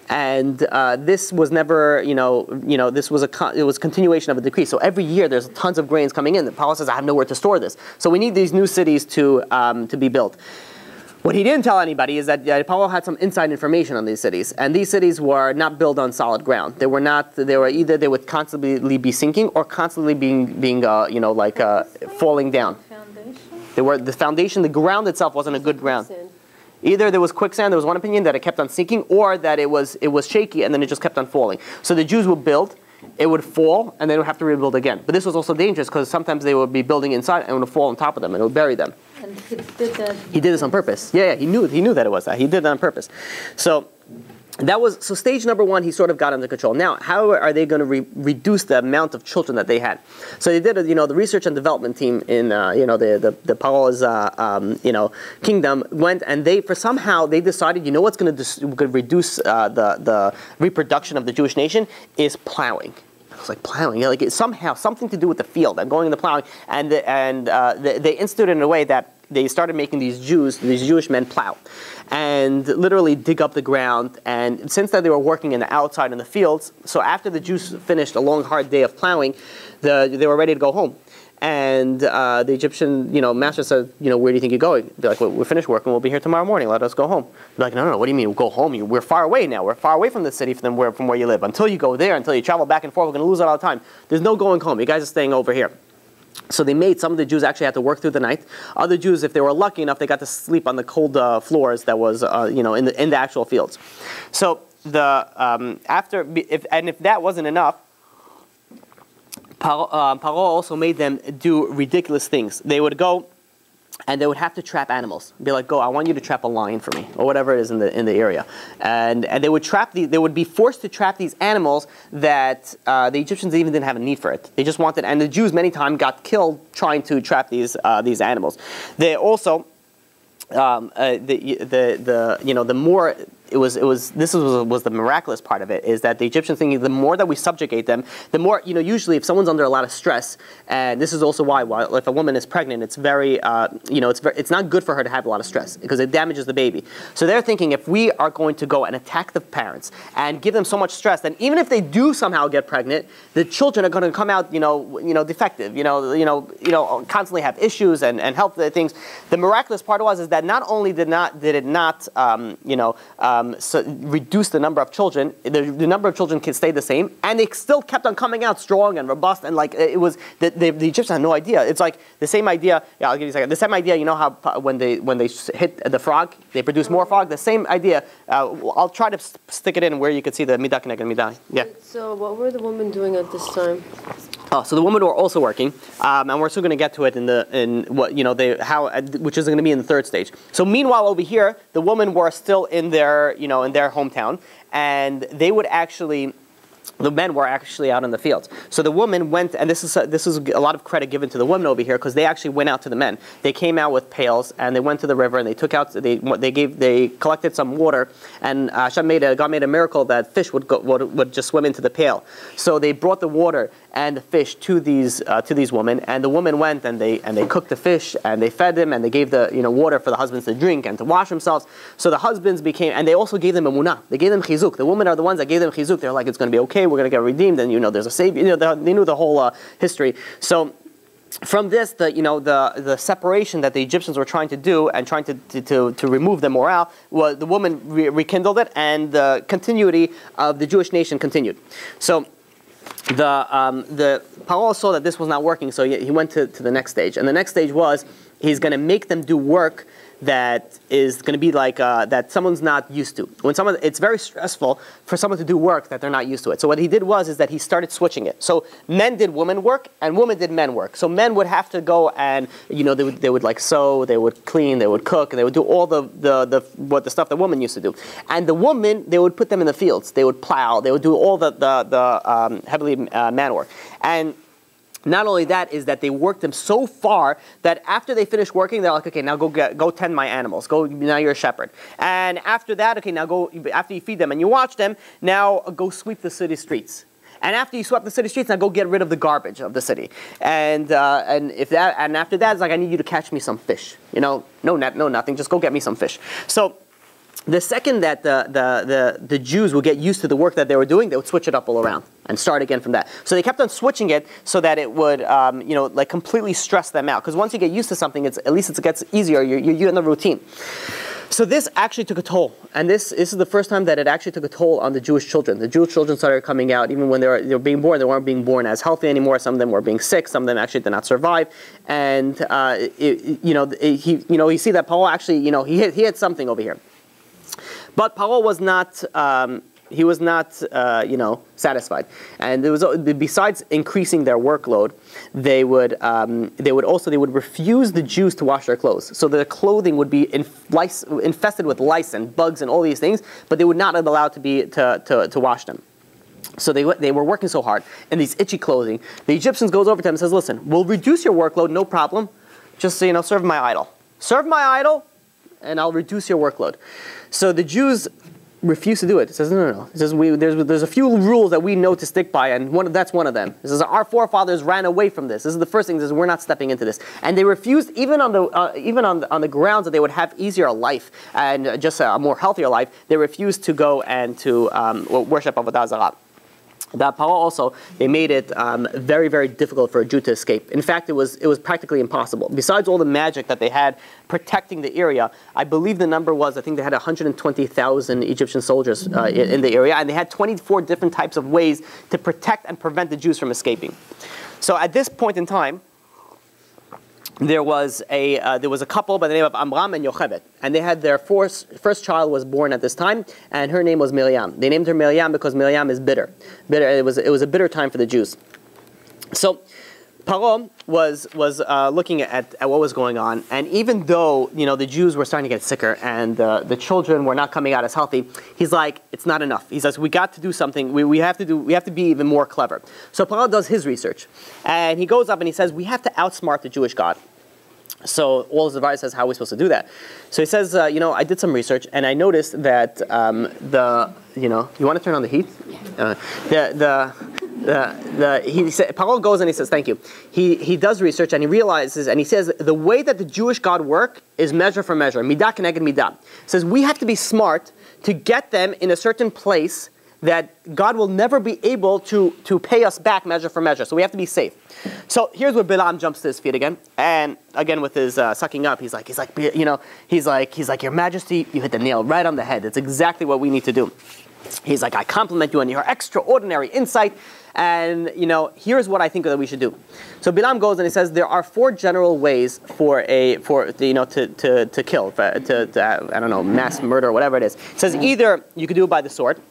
[SPEAKER 1] And uh, this was never, you know, you know, this was a con- it was a continuation of a decree. So every year there's tons of grains coming in. The Paro says, I have nowhere to store this, so we need these new cities to um, to be built. What he didn't tell anybody is that uh, Paro had some inside information on these cities, and these cities were not built on solid ground. They were not. They were either they would constantly be sinking or constantly being being uh, you know like uh, falling down.
[SPEAKER 4] Foundation?
[SPEAKER 1] They were the foundation. The ground itself wasn't a good ground. Either there was quicksand. There was one opinion that it kept on sinking, or that it was it was shaky and then it just kept on falling. So the Jews would build. It would fall, and they would have to rebuild again. But this was also dangerous because sometimes they would be building inside and it would fall on top of them and it would bury them.
[SPEAKER 4] And he did that.
[SPEAKER 1] He did this on purpose. Yeah, yeah, he knew he knew that it was that. He did that on purpose. So that was so stage number one. He sort of got under control. Now, how are they going to re- reduce the amount of children that they had? So they did, a, you know, the research and development team in, uh, you know, the the, the Paro's, uh, um, you know, kingdom went and they, for somehow they decided, you know, what's going to dis- reduce uh, the the reproduction of the Jewish nation is plowing. It's like plowing, you know, like it's somehow something to do with the field. I'm going into plowing, and the, and uh, they, they instituted in a way that they started making these Jews, these Jewish men, plow, and literally dig up the ground. And since that they were working in the outside in the fields, so after the Jews finished a long, hard day of plowing, the, they were ready to go home. And uh, the Egyptian, you know, master said, you know, where do you think you're going? They're like, well, we're finished working. We'll be here tomorrow morning. Let us go home. They're like, no, no, no. What do you mean? We'll go home? We're far away now. We're far away from the city from where from where you live. Until you go there, until you travel back and forth, we're going to lose a lot of time. There's no going home. You guys are staying over here. So they made, some of the Jews actually had to work through the night. Other Jews, if they were lucky enough, they got to sleep on the cold uh, floors that was, uh, you know, in the in the actual fields. So the um, after, if, and if that wasn't enough, Paro, uh, Paro also made them do ridiculous things. They would go and they would have to trap animals. Be like, go, I want you to trap a lion for me, or whatever it is in the in the area. And and they would trap the, they would be forced to trap these animals that uh, the Egyptians even didn't have a need for it. They just wanted, and the Jews many times got killed trying to trap these uh, these animals. They also, um, uh, the the the you know the more. It was, it was, this was, was the miraculous part of it, is that the Egyptians thinking the more that we subjugate them, the more, you know, usually if someone's under a lot of stress, and this is also why, why if a woman is pregnant, it's very, uh, you know, it's very, it's not good for her to have a lot of stress, because it damages the baby. So they're thinking if we are going to go and attack the parents, and give them so much stress, then even if they do somehow get pregnant, the children are going to come out, you know, you know, defective, you know, you know, you know, constantly have issues and, and health things. The miraculous part was, is that not only did not, did it not, um, you know, um, Um, so reduce the number of children, the, the number of children can stay the same, and they still kept on coming out strong and robust, and like it was, the, the, the Egyptians had no idea. It's like the same idea, yeah, I'll give you a second, the same idea, you know how when they when they hit the frog, they produce more frog, the same idea. Uh, I'll try to stick it in where you can see the midah keneged midah. Yeah.
[SPEAKER 5] So what were the women doing at this time?
[SPEAKER 1] Oh, so the women were also working, um, and we're still going to get to it in the in what you know they how which is going to be in the third stage. So meanwhile, over here, the women were still in their you know in their hometown, and they would actually. The men were actually out in the fields. So the woman went, and this is a, this is a lot of credit given to the women over here, because they actually went out to the men. They came out with pails, and they went to the river, and they took out, they they gave, they collected some water, and uh, Hashem made a, God made a miracle that fish would go, would, would just swim into the pail. So they brought the water and the fish to these uh, to these women, and the women went and they and they cooked the fish, and they fed them, and they gave the you know water for the husbands to drink and to wash themselves. So the husbands became, and they also gave them emunah. They gave them chizuk. The women are the ones that gave them chizuk. They're like, it's going to be okay. We're going to get redeemed, and you know there's a savior. You know they knew the whole uh, history. So from this, the you know the the separation that the Egyptians were trying to do and trying to to, to, to remove the morale, was the woman re- rekindled it, and the continuity of the Jewish nation continued. So. The um, the Paro saw that this was not working, so he, he went to, to the next stage. And the next stage was he's going to make them do work that is going to be like uh, that someone's not used to. When someone, it's very stressful for someone to do work that they're not used to it. So what he did was is that he started switching it. So men did women work and women did men work. So men would have to go and you know they would they would like sew, they would clean, they would cook, they would do all the the, the what the stuff that women used to do. And the women, they would put them in the fields. They would plow. They would do all the the, the um, heavily uh, man work. And not only that, is that they worked them so far that after they finished working, they're like, okay, now go get, go tend my animals. Go, now you're a shepherd. And after that, okay, now go, after you feed them and you watch them, now go sweep the city streets. And after you sweep the city streets, now go get rid of the garbage of the city. And uh, and if that, and after that, it's like, I need you to catch me some fish. You know, no net, no nothing, just go get me some fish. So. The second that the, the, the, the Jews would get used to the work that they were doing, they would switch it up all around and start again from that. So they kept on switching it so that it would, um, you know, like completely stress them out. Because once you get used to something, it's at least it gets easier. You're, you're in the routine. So this actually took a toll, and this, this is the first time that it actually took a toll on the Jewish children. The Jewish children started coming out, even when they were, they were being born, they weren't being born as healthy anymore. Some of them were being sick. Some of them actually did not survive. And uh, it, you know, it, he, you know, you see that Paul actually, you know, he hit, he hit something over here. But Paro was not, um, he was not, uh, you know, satisfied. And there was, besides increasing their workload, they would, um, they would also, they would refuse the Jews to wash their clothes. So their clothing would be inf- lice, infested with lice and bugs and all these things, but they would not be allowed to be, to, to, to wash them. So they they were working so hard in these itchy clothing. The Egyptians goes over to them and says, listen, we'll reduce your workload, no problem. Just, you know, serve my idol. Serve my idol, and I'll reduce your workload. So the Jews refuse to do it. It says, no, no, no. It says, we, there's, there's a few rules that we know to stick by, and one, that's one of them. It says, our forefathers ran away from this. This is the first thing. It says, we're not stepping into this. And they refused, even on the uh, even on the, on the grounds that they would have easier life and just a more healthier life, they refused to go and to um, worship Avodah Zarah. That Paro also, they made it um, very, very difficult for a Jew to escape. In fact, it was it was practically impossible. Besides all the magic that they had protecting the area, I believe the number was, I think they had one hundred twenty thousand Egyptian soldiers uh, in, in the area, and they had twenty-four different types of ways to protect and prevent the Jews from escaping. So at this point in time, there was a uh, there was a couple by the name of Amram and Yocheved, and they had their first first child was born at this time, and her name was Miriam. They named her Miriam because Miriam is bitter. Bitter. It was it was a bitter time for the Jews. So Paro was was uh, looking at, at what was going on, and even though you know the Jews were starting to get sicker and uh, the children were not coming out as healthy, he's like, it's not enough. He says, we got to do something. We, we have to do. We have to be even more clever. So Paro does his research, and he goes up and he says, we have to outsmart the Jewish God. So all his advice says, how are we supposed to do that? So he says, uh, you know, I did some research and I noticed that um, the, you know, you want to turn on the heat? Uh, the the the the he said, Paro goes and he says, thank you. He he does research and he realizes and he says the way that the Jewish God work is measure for measure, midah keneged midah. He says we have to be smart to get them in a certain place that God will never be able to, to pay us back measure for measure. So we have to be safe. So here's where Bilam jumps to his feet again, and again with his uh, sucking up, he's like, he's like, you know, he's like, he's like, Your Majesty, you hit the nail right on the head. It's exactly what we need to do. He's like, I compliment you on your extraordinary insight, and you know, here's what I think that we should do. So Bilam goes and he says there are four general ways for a for you know to to to kill, to, to I don't know, mass murder or whatever it is. He says either you could do it by the sword,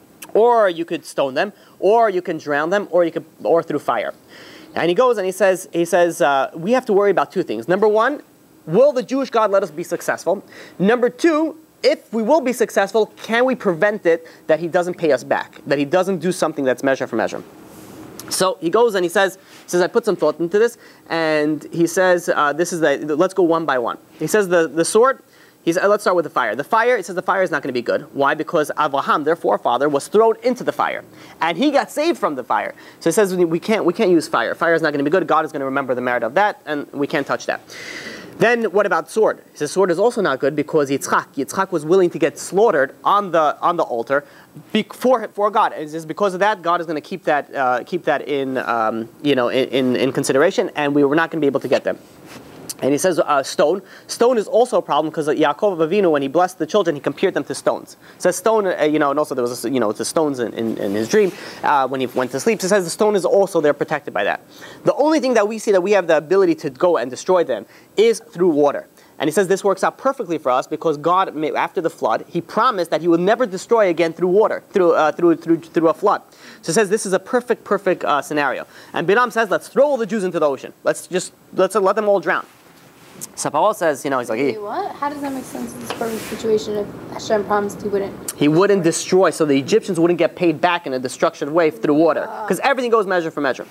[SPEAKER 1] or you could stone them, or you can drown them, or you could, or through fire. And he goes and he says, he says, uh, we have to worry about two things. Number one, will the Jewish God let us be successful? Number two, if we will be successful, can we prevent it that he doesn't pay us back, that he doesn't do something that's measure for measure? So he goes and he says, he says, I put some thought into this, and he says, uh, this is the, let's go one by one. He says the, the sword. He said, let's start with the fire. The fire, it says the fire is not going to be good. Why? Because Abraham, their forefather, was thrown into the fire, and he got saved from the fire. So it says we can't we can't use fire. Fire is not going to be good. God is going to remember the merit of that, and we can't touch that. Then what about sword? He says sword is also not good because Yitzchak, Yitzchak was willing to get slaughtered on the on the altar before for God. And it says because of that, God is going to keep that uh, keep that in um, you know in, in in consideration, and we were not going to be able to get them. And he says uh, stone. Stone is also a problem because Yaakov Avinu, when he blessed the children, he compared them to stones. It says stone, uh, you know, and also there was, you know, the stones in, in, in his dream uh, when he went to sleep. So it says the stone is also, they're protected by that. The only thing that we see that we have the ability to go and destroy them is through water. And he says this works out perfectly for us because God, after the flood, he promised that he would never destroy again through water, through uh, through through through a flood. So it says this is a perfect, perfect uh, scenario. And Bilam says, let's throw all the Jews into the ocean. Let's just, let's let them all drown. So Paul says, you know, he's like,
[SPEAKER 4] Wait, what? How does that make sense in this perfect situation if Hashem promised he wouldn't?
[SPEAKER 1] He wouldn't destroy, so the Egyptians wouldn't get paid back in a destructive way through water, because everything goes measure for measure.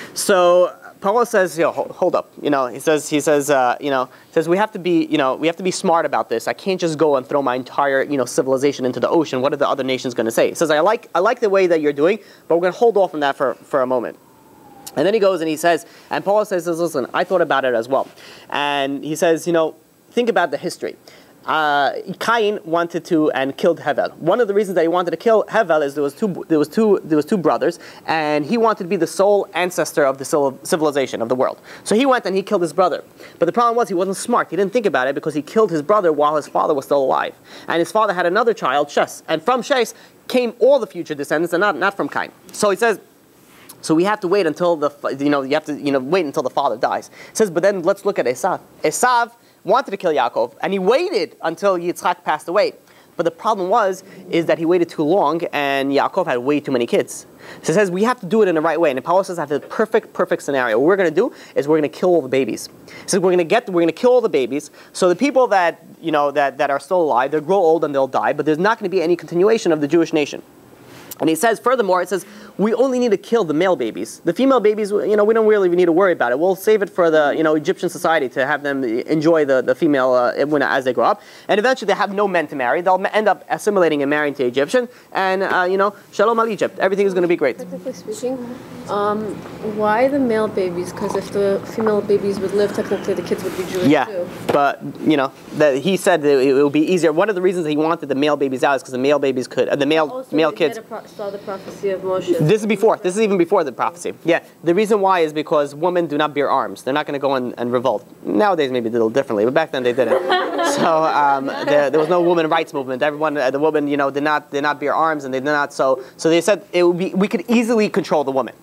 [SPEAKER 1] So Paul says, you know, hold, hold up, you know, he says, he says, uh, you know, he says we have to be, you know, we have to be smart about this. I can't just go and throw my entire, you know, civilization into the ocean. What are the other nations going to say? He says, I like, I like the way that you're doing, but we're going to hold off on that for for a moment. And then he goes and he says, and Paul says, listen, I thought about it as well. And he says, you know, think about the history. Uh, Cain wanted to and killed Hevel. One of the reasons that he wanted to kill Hevel is there was two there was two there was two brothers, and he wanted to be the sole ancestor of the civilization of the world. So he went and he killed his brother. But the problem was he wasn't smart. He didn't think about it because he killed his brother while his father was still alive. And his father had another child, Shes, and from Shes came all the future descendants, and not not from Cain. So he says. So we have to wait until the, you know, you have to, you know, wait until the father dies. It says, but then let's look at Esav. Esav wanted to kill Yaakov, and he waited until Yitzchak passed away. But the problem was, is that he waited too long, and Yaakov had way too many kids. So it says we have to do it in the right way. And Paul says I have the perfect, perfect scenario. What we're going to do is we're going to kill all the babies. He says we're going to get, we're going to kill all the babies. So the people that, you know, that, that are still alive, they'll grow old and they'll die, but there's not going to be any continuation of the Jewish nation. And he says, furthermore, it says, we only need to kill the male babies. The female babies, you know, we don't really need to worry about it. We'll save it for the, you know, Egyptian society to have them enjoy the, the female uh, when, as they grow up. And eventually they have no men to marry. They'll end up assimilating and marrying to Egyptian. And, uh, you know, shalom al Egypt. Everything is going to be great.
[SPEAKER 5] Technically speaking, um, why the male babies? Because if the female babies would live, technically the kids would be Jewish
[SPEAKER 1] yeah,
[SPEAKER 5] too.
[SPEAKER 1] But, you know, the, he said that it, it would be easier. One of the reasons he wanted the male babies out is because the male babies could, uh, the male,
[SPEAKER 5] also,
[SPEAKER 1] male
[SPEAKER 5] they
[SPEAKER 1] kids.
[SPEAKER 5] Pro- saw the prophecy of Moshe.
[SPEAKER 1] This is before. This is even before the prophecy. Yeah. The reason why is because women do not bear arms. They're not going to go and, and revolt. Nowadays maybe a little differently, but back then they didn't. So um, there, there was no women rights movement. Everyone, uh, the women, you know, did not did not bear arms, and they did not. So so they said it would be we could easily control the woman.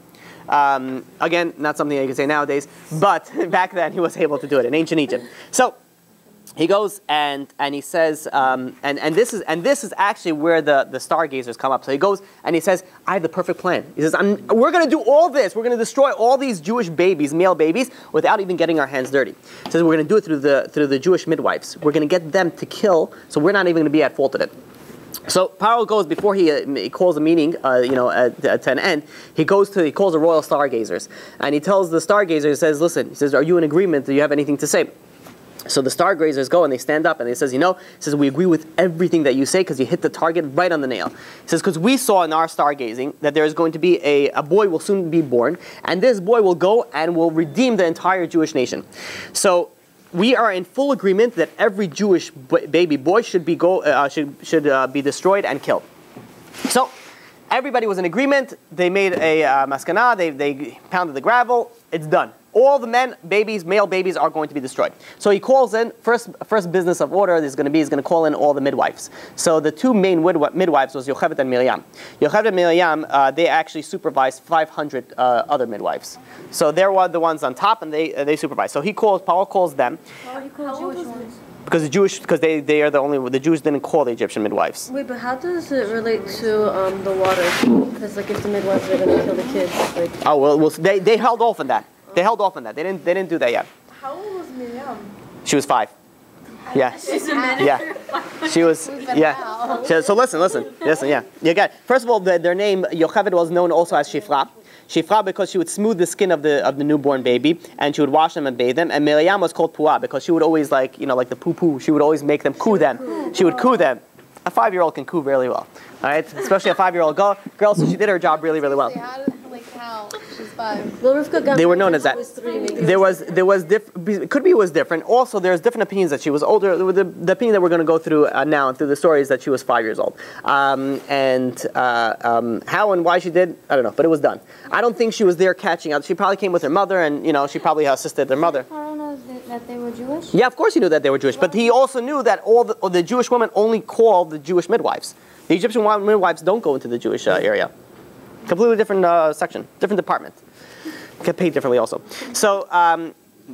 [SPEAKER 1] Um, again, not something that you can say nowadays, but back then he was able to do it in ancient Egypt. So he goes and and he says, um, and and this is and this is actually where the the stargazers come up. So he goes and he says, I have the perfect plan. He says, I'm, we're going to do all this. We're going to destroy all these Jewish babies, male babies, without even getting our hands dirty. He says we're going to do it through the through the Jewish midwives. We're going to get them to kill, so we're not even going to be at fault of it. So Paro goes before he, uh, he calls a meeting, uh, you know, at, at to an end. He goes to he calls the royal stargazers, and he tells the stargazers, he says, listen, he says, are you in agreement? Do you have anything to say? So the stargazers go and they stand up and they says, you know, he says, we agree with everything that you say because you hit the target right on the nail. He says, because we saw in our stargazing that there is going to be a, a boy will soon be born, and this boy will go and will redeem the entire Jewish nation. So we are in full agreement that every Jewish b- baby boy should be go uh, should should uh, be destroyed and killed. So everybody was in agreement. They made a uh, maskana. They they pounded the gravel. It's done. All the men, babies, male babies are going to be destroyed. So he calls in, first first business of order is going to be, he's going to call in all the midwives. So the two main midwi- midwives was Yocheved and Miriam. Yocheved and Miriam, uh, they actually supervised five hundred uh, other midwives. So they were the ones on top and they uh, they supervised. So he calls, Paul calls them.
[SPEAKER 5] Why do you call Jewish ones?
[SPEAKER 1] Because the Jewish, because they, they are the only, the Jews didn't call the Egyptian midwives.
[SPEAKER 5] Wait, but how does it relate to um, the water? Because like if the midwives are going to kill the kids, like...
[SPEAKER 1] Oh, well, well they, they held off on that. They held off on that. They didn't, they didn't do that yet.
[SPEAKER 3] How old was Miriam?
[SPEAKER 1] She was five. Yeah. Yeah. She was, yeah. So, so listen, listen, listen, yeah. You got, first of all, the, their name, Yocheved, was known also as Shifra. Shifra because she would smooth the skin of the of the newborn baby, and she would wash them and bathe them. And Miriam was called Puah because she would always like, you know, like the poo-poo, she would always make them coo them. She would coo them. A five-year-old can coo really well, all right? Especially a five-year-old girl, girl, so she did her job really, really well.
[SPEAKER 4] Like how? She's five.
[SPEAKER 5] Well, Rivka got
[SPEAKER 1] They were known as that.
[SPEAKER 5] was three, maybe.
[SPEAKER 1] There was, there was, diff- it could be it was different. Also, there's different opinions that she was older. The, the opinion that we're going to go through uh, now and through the story is that she was five years old. Um, and uh, um, how and why she did, I don't know, but it was done. I don't think she was there catching up. She probably came with her mother, and you know, she probably assisted their mother.
[SPEAKER 4] I don't know that they were Jewish.
[SPEAKER 1] Yeah, of course he knew that they were Jewish, but he also knew that all the, all the Jewish women only called the Jewish midwives. The Egyptian midwives don't go into the Jewish uh, area. Completely different uh, section, different department. Get paid differently also. So um,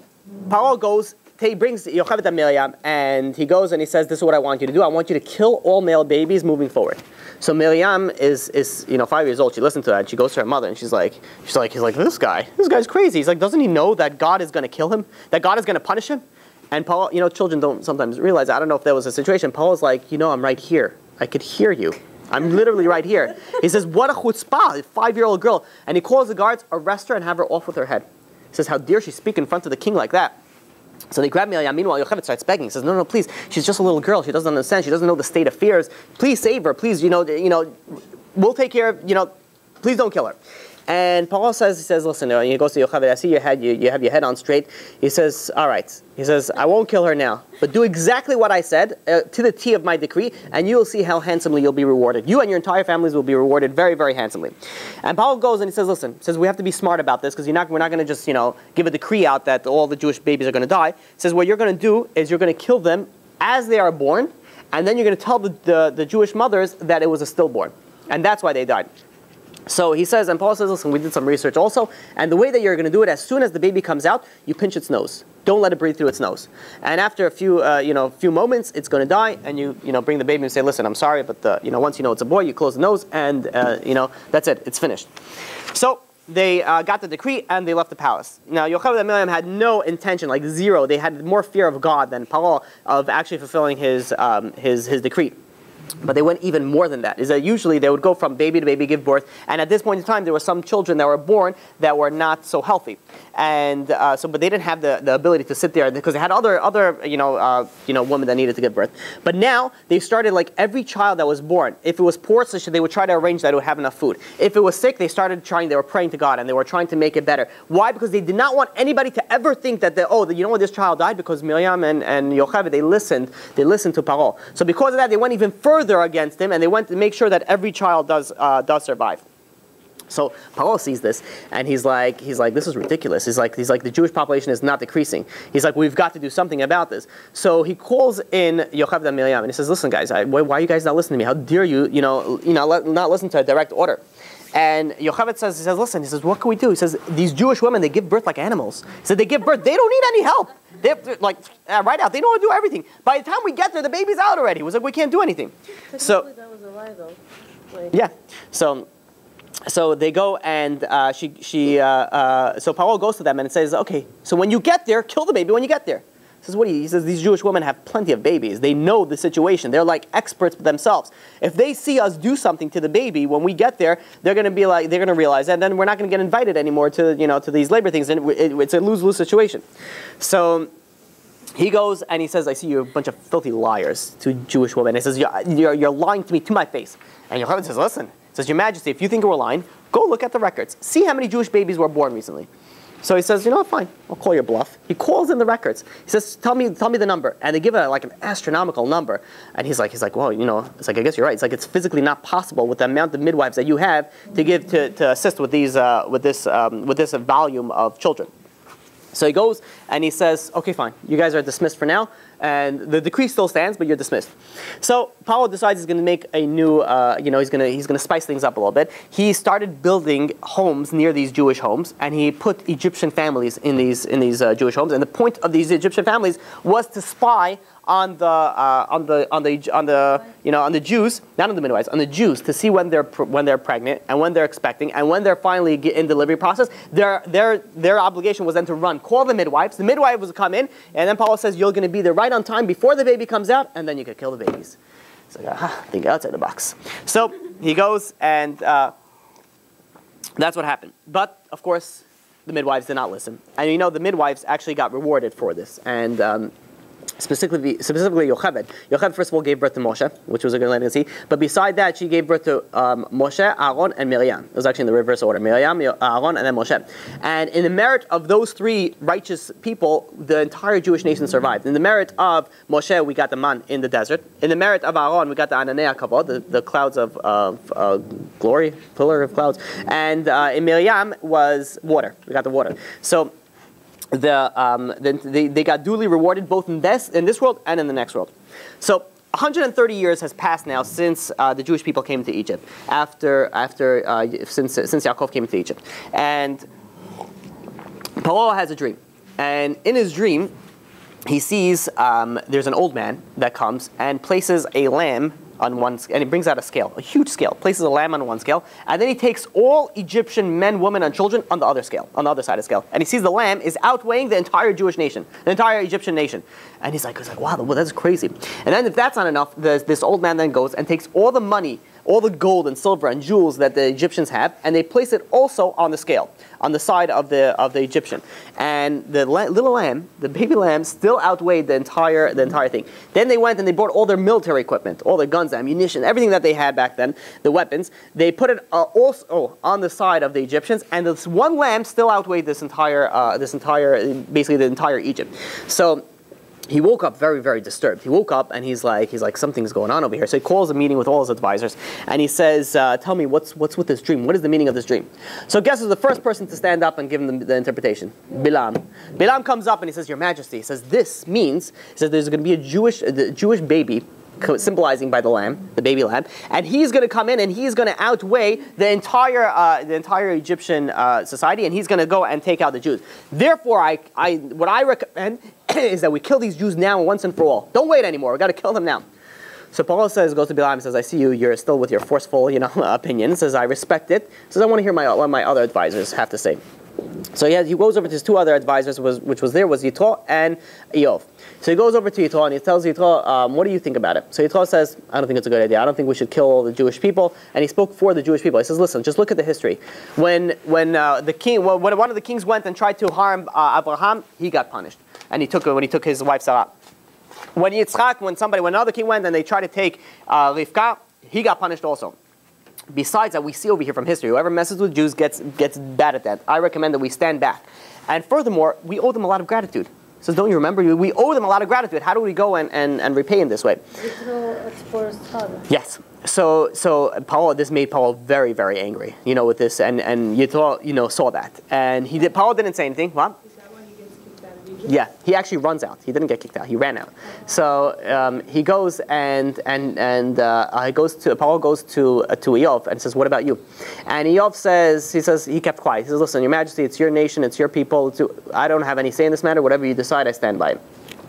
[SPEAKER 1] Paro goes, he brings Yocheved and Miriam, and he goes and he says, this is what I want you to do. I want you to kill all male babies moving forward. So Miriam is, is you know, five years old. She listens to that, and she goes to her mother, and she's like, she's like, he's like, this guy, this guy's crazy. He's like, doesn't he know that God is going to kill him? That God is going to punish him? And Paul, you know, children don't sometimes realize that. I don't know if that was a situation. Paul's like, you know, I'm right here. I could hear you. I'm literally right here. He says, what a chutzpah, a five-year-old girl. And he calls the guards, arrest her and have her off with her head. He says, how dare she speak in front of the king like that? So they grab Miriam. Meanwhile, Yocheved starts begging. He says, no, no, please. She's just a little girl. She doesn't understand. She doesn't know the state of affairs. Please save her. Please, you know, you know, we'll take care of, you know, please don't kill her. And Paul says, he says, listen, uh, he goes to Yocheved, I see your head, you, you have your head on straight. He says, all right. He says, I won't kill her now, but do exactly what I said uh, to the T of my decree, and you'll see how handsomely you'll be rewarded. You and your entire families will be rewarded very, very handsomely. And Paul goes and he says, listen, he says, we have to be smart about this because you're not, we're not going to just, you know, give a decree out that all the Jewish babies are going to die. He says, what you're going to do is you're going to kill them as they are born, and then you're going to tell the, the, the Jewish mothers that it was a stillborn. And that's why they died. So he says, and Paul says, listen, we did some research also, and the way that you're going to do it, as soon as the baby comes out, you pinch its nose. Don't let it breathe through its nose. And after a few, uh, you know, few moments, it's going to die, and you, you know, bring the baby and say, listen, I'm sorry, but the, you know, once you know it's a boy, you close the nose, and uh, you know, that's it, it's finished. So they uh, got the decree, and they left the palace. Now, Yocheved and Miriam had no intention, like zero. They had more fear of God than Paro of actually fulfilling his um, his his decree. But they went even more than that. Is that usually they would go from baby to baby, give birth, and at this point in time, there were some children that were born that were not so healthy, and uh, so but they didn't have the, the ability to sit there because they had other other you know uh, you know women that needed to give birth. But now they started like every child that was born. If it was poor, so they would try to arrange that it would have enough food. If it was sick, they started trying. They were praying to God and they were trying to make it better. Why? Because they did not want anybody to ever think that they, oh you know what, this child died because Miriam and and Yocheved they listened they listened to Paro. So because of that, they went even further against him, and they went to make sure that every child does uh, does survive. So Paro sees this, and he's like, he's like, this is ridiculous. He's like, he's like, the Jewish population is not decreasing. He's like, we've got to do something about this. So he calls in Yocheved and Miriam, and he says, listen, guys, I, why, why are you guys not listening to me? How dare you, you know, you know, let, not listen to a direct order? And Yocheved says, he says, listen, he says, what can we do? He says, these Jewish women, they give birth like animals. He said, they give birth, they don't need any help. They're like, uh, right out, they know how to do everything. By the time we get there, the baby's out already. He was like, we can't do anything. So
[SPEAKER 5] that was a lie, though. Like,
[SPEAKER 1] yeah, so. So they go and uh, she, she uh, uh, so Paro goes to them and says, okay, so when you get there, kill the baby when you get there. He says, what do you, he says, these Jewish women have plenty of babies. They know the situation. They're like experts themselves. If they see us do something to the baby when we get there, they're going to be like, they're going to realize that, and then we're not going to get invited anymore to, you know, to these labor things. And it, it's a lose-lose situation. So he goes and he says, I see you a bunch of filthy liars to Jewish women. He says, you're, you're, you're lying to me to my face. And Yocheved says, listen. Says, Your Majesty, if you think we're lying, go look at the records. See how many Jewish babies were born recently. So he says, you know what, fine, I'll call your bluff. He calls in the records. He says, tell me, tell me the number. And they give it like an astronomical number. And he's like, he's like, well, you know, it's like, I guess you're right. It's like, it's physically not possible with the amount of midwives that you have to give to, to assist with these, uh, with this, um, with this volume of children. So he goes and he says, okay, fine, you guys are dismissed for now. And the decree still stands, but you're dismissed. So Paro decides he's going to make a new, uh, you know, he's going to he's going to spice things up a little bit. He started building homes near these Jewish homes, and he put Egyptian families in these in these uh, Jewish homes. And the point of these Egyptian families was to spy on the uh, on the on the on the you know on the Jews, not on the midwives, on the Jews, to see when they're pr- when they're pregnant and when they're expecting and when they're finally get in delivery process. Their their their obligation was then to run, call the midwives. The midwife was to come in, and then Paul says, you're going to be there right on time before the baby comes out, and then you could kill the babies. So ah, think outside the box. So he goes, and uh, that's what happened. But of course, the midwives did not listen, and you know the midwives actually got rewarded for this, and. Um, Specifically, specifically Yocheved. Yocheved, first of all, gave birth to Moshe, which was a good legacy. But beside that, she gave birth to um, Moshe, Aaron, and Miriam. It was actually in the reverse order. Miriam, Aaron, and then Moshe. And in the merit of those three righteous people, the entire Jewish nation survived. In the merit of Moshe, we got the man in the desert. In the merit of Aaron, we got the Ananei HaKavod, the, the clouds of, of uh, glory, pillar of clouds. And uh, in Miriam was water. We got the water. So The, um, the, they, they got duly rewarded both in this, in this world and in the next world. So one hundred thirty years has passed now since uh, the Jewish people came to Egypt, after, after uh, since, since Yaakov came to Egypt. And Paro has a dream. And in his dream, he sees um, there's an old man that comes and places a lamb on one, and he brings out a scale, a huge scale, places a lamb on one scale, and then he takes all Egyptian men, women, and children on the other scale, on the other side of the scale, and he sees the lamb is outweighing the entire Jewish nation, the entire Egyptian nation, and he's like, he's like, wow, that's crazy. And then if that's not enough, this old man then goes and takes all the money, all the gold and silver and jewels that the Egyptians have, and they place it also on the scale, on the side of the of the Egyptian. And the la- little lamb, the baby lamb, still outweighed the entire the entire thing. Then they went and they brought all their military equipment, all their guns, ammunition, everything that they had back then, the weapons. They put it uh, also on the side of the Egyptians, and this one lamb still outweighed this entire uh, this entire basically the entire Egypt. So he woke up very, very disturbed. He woke up and he's like, he's like, something's going on over here. So he calls a meeting with all his advisors, and he says, uh, "Tell me, what's what's with this dream? What is the meaning of this dream?" So guess who's the first person to stand up and give him the, the interpretation? Bilam. Bilam comes up and he says, "Your Majesty," he says, "this means," he says, "there's going to be a Jewish, the Jewish baby." Symbolizing by the lamb, the baby lamb, and he's going to come in and he's going to outweigh the entire uh, the entire Egyptian uh, society, and he's going to go and take out the Jews. Therefore, I, I what I recommend is that we kill these Jews now once and for all. Don't wait anymore. We got to kill them now. So Paul says, goes to Bilam and says, "I see you. You're still with your forceful, you know, opinion." Says, "I respect it." Says, "I want to hear my what my other advisors have to say." So he, has, he goes over to his two other advisors, was, which was there was Yitro and Eov. So he goes over to Yitro and he tells Yitro, um, "What do you think about it?" So Yitro says, "I don't think it's a good idea. I don't think we should kill all the Jewish people." And he spoke for the Jewish people. He says, "Listen, just look at the history. When when uh, the king, when one of the kings went and tried to harm uh, Abraham, he got punished, and he took when he took his wife Sarah. When Yitzchak, when somebody, when another king went and they tried to take uh, Rivka, he got punished also." Besides that, we see over here from history, whoever messes with Jews gets gets bad at that. I recommend that we stand back. And furthermore, we owe them a lot of gratitude. So don't you remember? We owe them a lot of gratitude. How do we go and, and, and repay in this way? Yes. so so Paro, this made Paro very very angry, you know, with this, and and Yitro, you know, saw that, and he did. Paro didn't say anything. What?
[SPEAKER 3] Is that when he gets kicked out of Egypt?
[SPEAKER 1] Yeah, he actually runs out. He didn't get kicked out. He ran out. So um, he goes and and and uh, he goes to Paro goes to uh, to Eov and says, "What about you?" And Eov says, he says he kept quiet. He says, "Listen, Your Majesty, it's your nation, it's your people. It's, I don't have any say in this matter. Whatever you decide, I stand by it."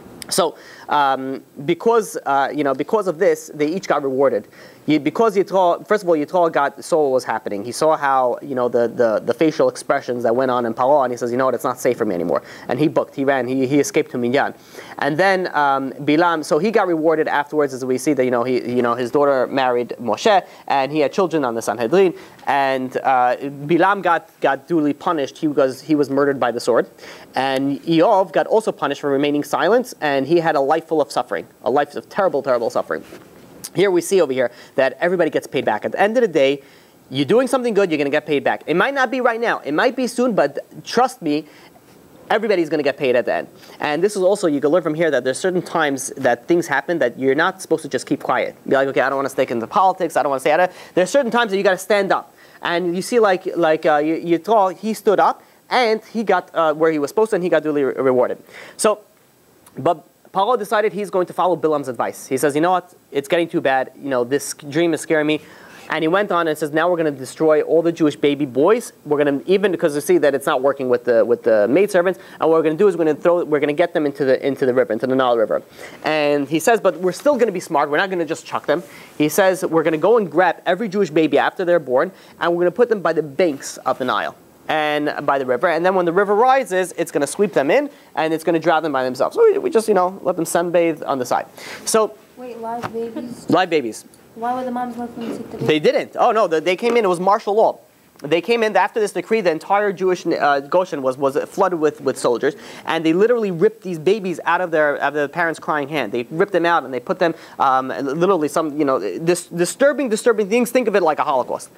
[SPEAKER 1] So um, because uh, you know because of this, they each got rewarded. You, because Yitro, first of all, Yitro got saw what was happening. He saw how you know the, the, the facial expressions that went on in Paro, and he says, you know what, it's not safe for me anymore. And he booked, he ran, he, he escaped to Minyan. And then um, Bilam, so he got rewarded afterwards, as we see that you know he you know his daughter married Moshe, and he had children on the Sanhedrin. And uh, Bilam got got duly punished. He was he was murdered by the sword, and Eov got also punished for remaining silent, and he had a life full of suffering, a life of terrible, terrible suffering. Here we see over here that everybody gets paid back. At the end of the day, you're doing something good, you're going to get paid back. It might not be right now. It might be soon, but trust me, everybody's going to get paid at the end. And this is also, you can learn from here that there's certain times that things happen that you're not supposed to just keep quiet. Be like, okay, I don't want to stick into politics. I don't want to say that. There's certain times that you got to stand up. And you see like, like uh, Yitro, he stood up and he got uh, where he was supposed to, and he got duly re- rewarded. So, but Paro decided he's going to follow Bilam's advice. He says, you know what, it's getting too bad. You know, this dream is scaring me. And he went on and says, now we're going to destroy all the Jewish baby boys. We're going to, even because you see that it's not working with the with the maidservants, and what we're going to do is we're going to throw, we're going to get them into the into the river, into the Nile River. And he says, but we're still going to be smart. We're not going to just chuck them. He says, we're going to go and grab every Jewish baby after they're born, and we're going to put them by the banks of the Nile and by the river. And then when the river rises, it's going to sweep them in, and it's going to drown them by themselves. So we, we just, you know, let them sunbathe on the side. So
[SPEAKER 4] Wait, live babies?
[SPEAKER 1] live babies.
[SPEAKER 4] Why would the moms let them take the baby?
[SPEAKER 1] They didn't. Oh no, they came in. It was martial law. They came in after this decree. The entire Jewish uh, Goshen was was flooded with, with soldiers, and they literally ripped these babies out of their of their parents' crying hand. They ripped them out and they put them um, literally some you know dis- disturbing disturbing things. Think of it like a Holocaust.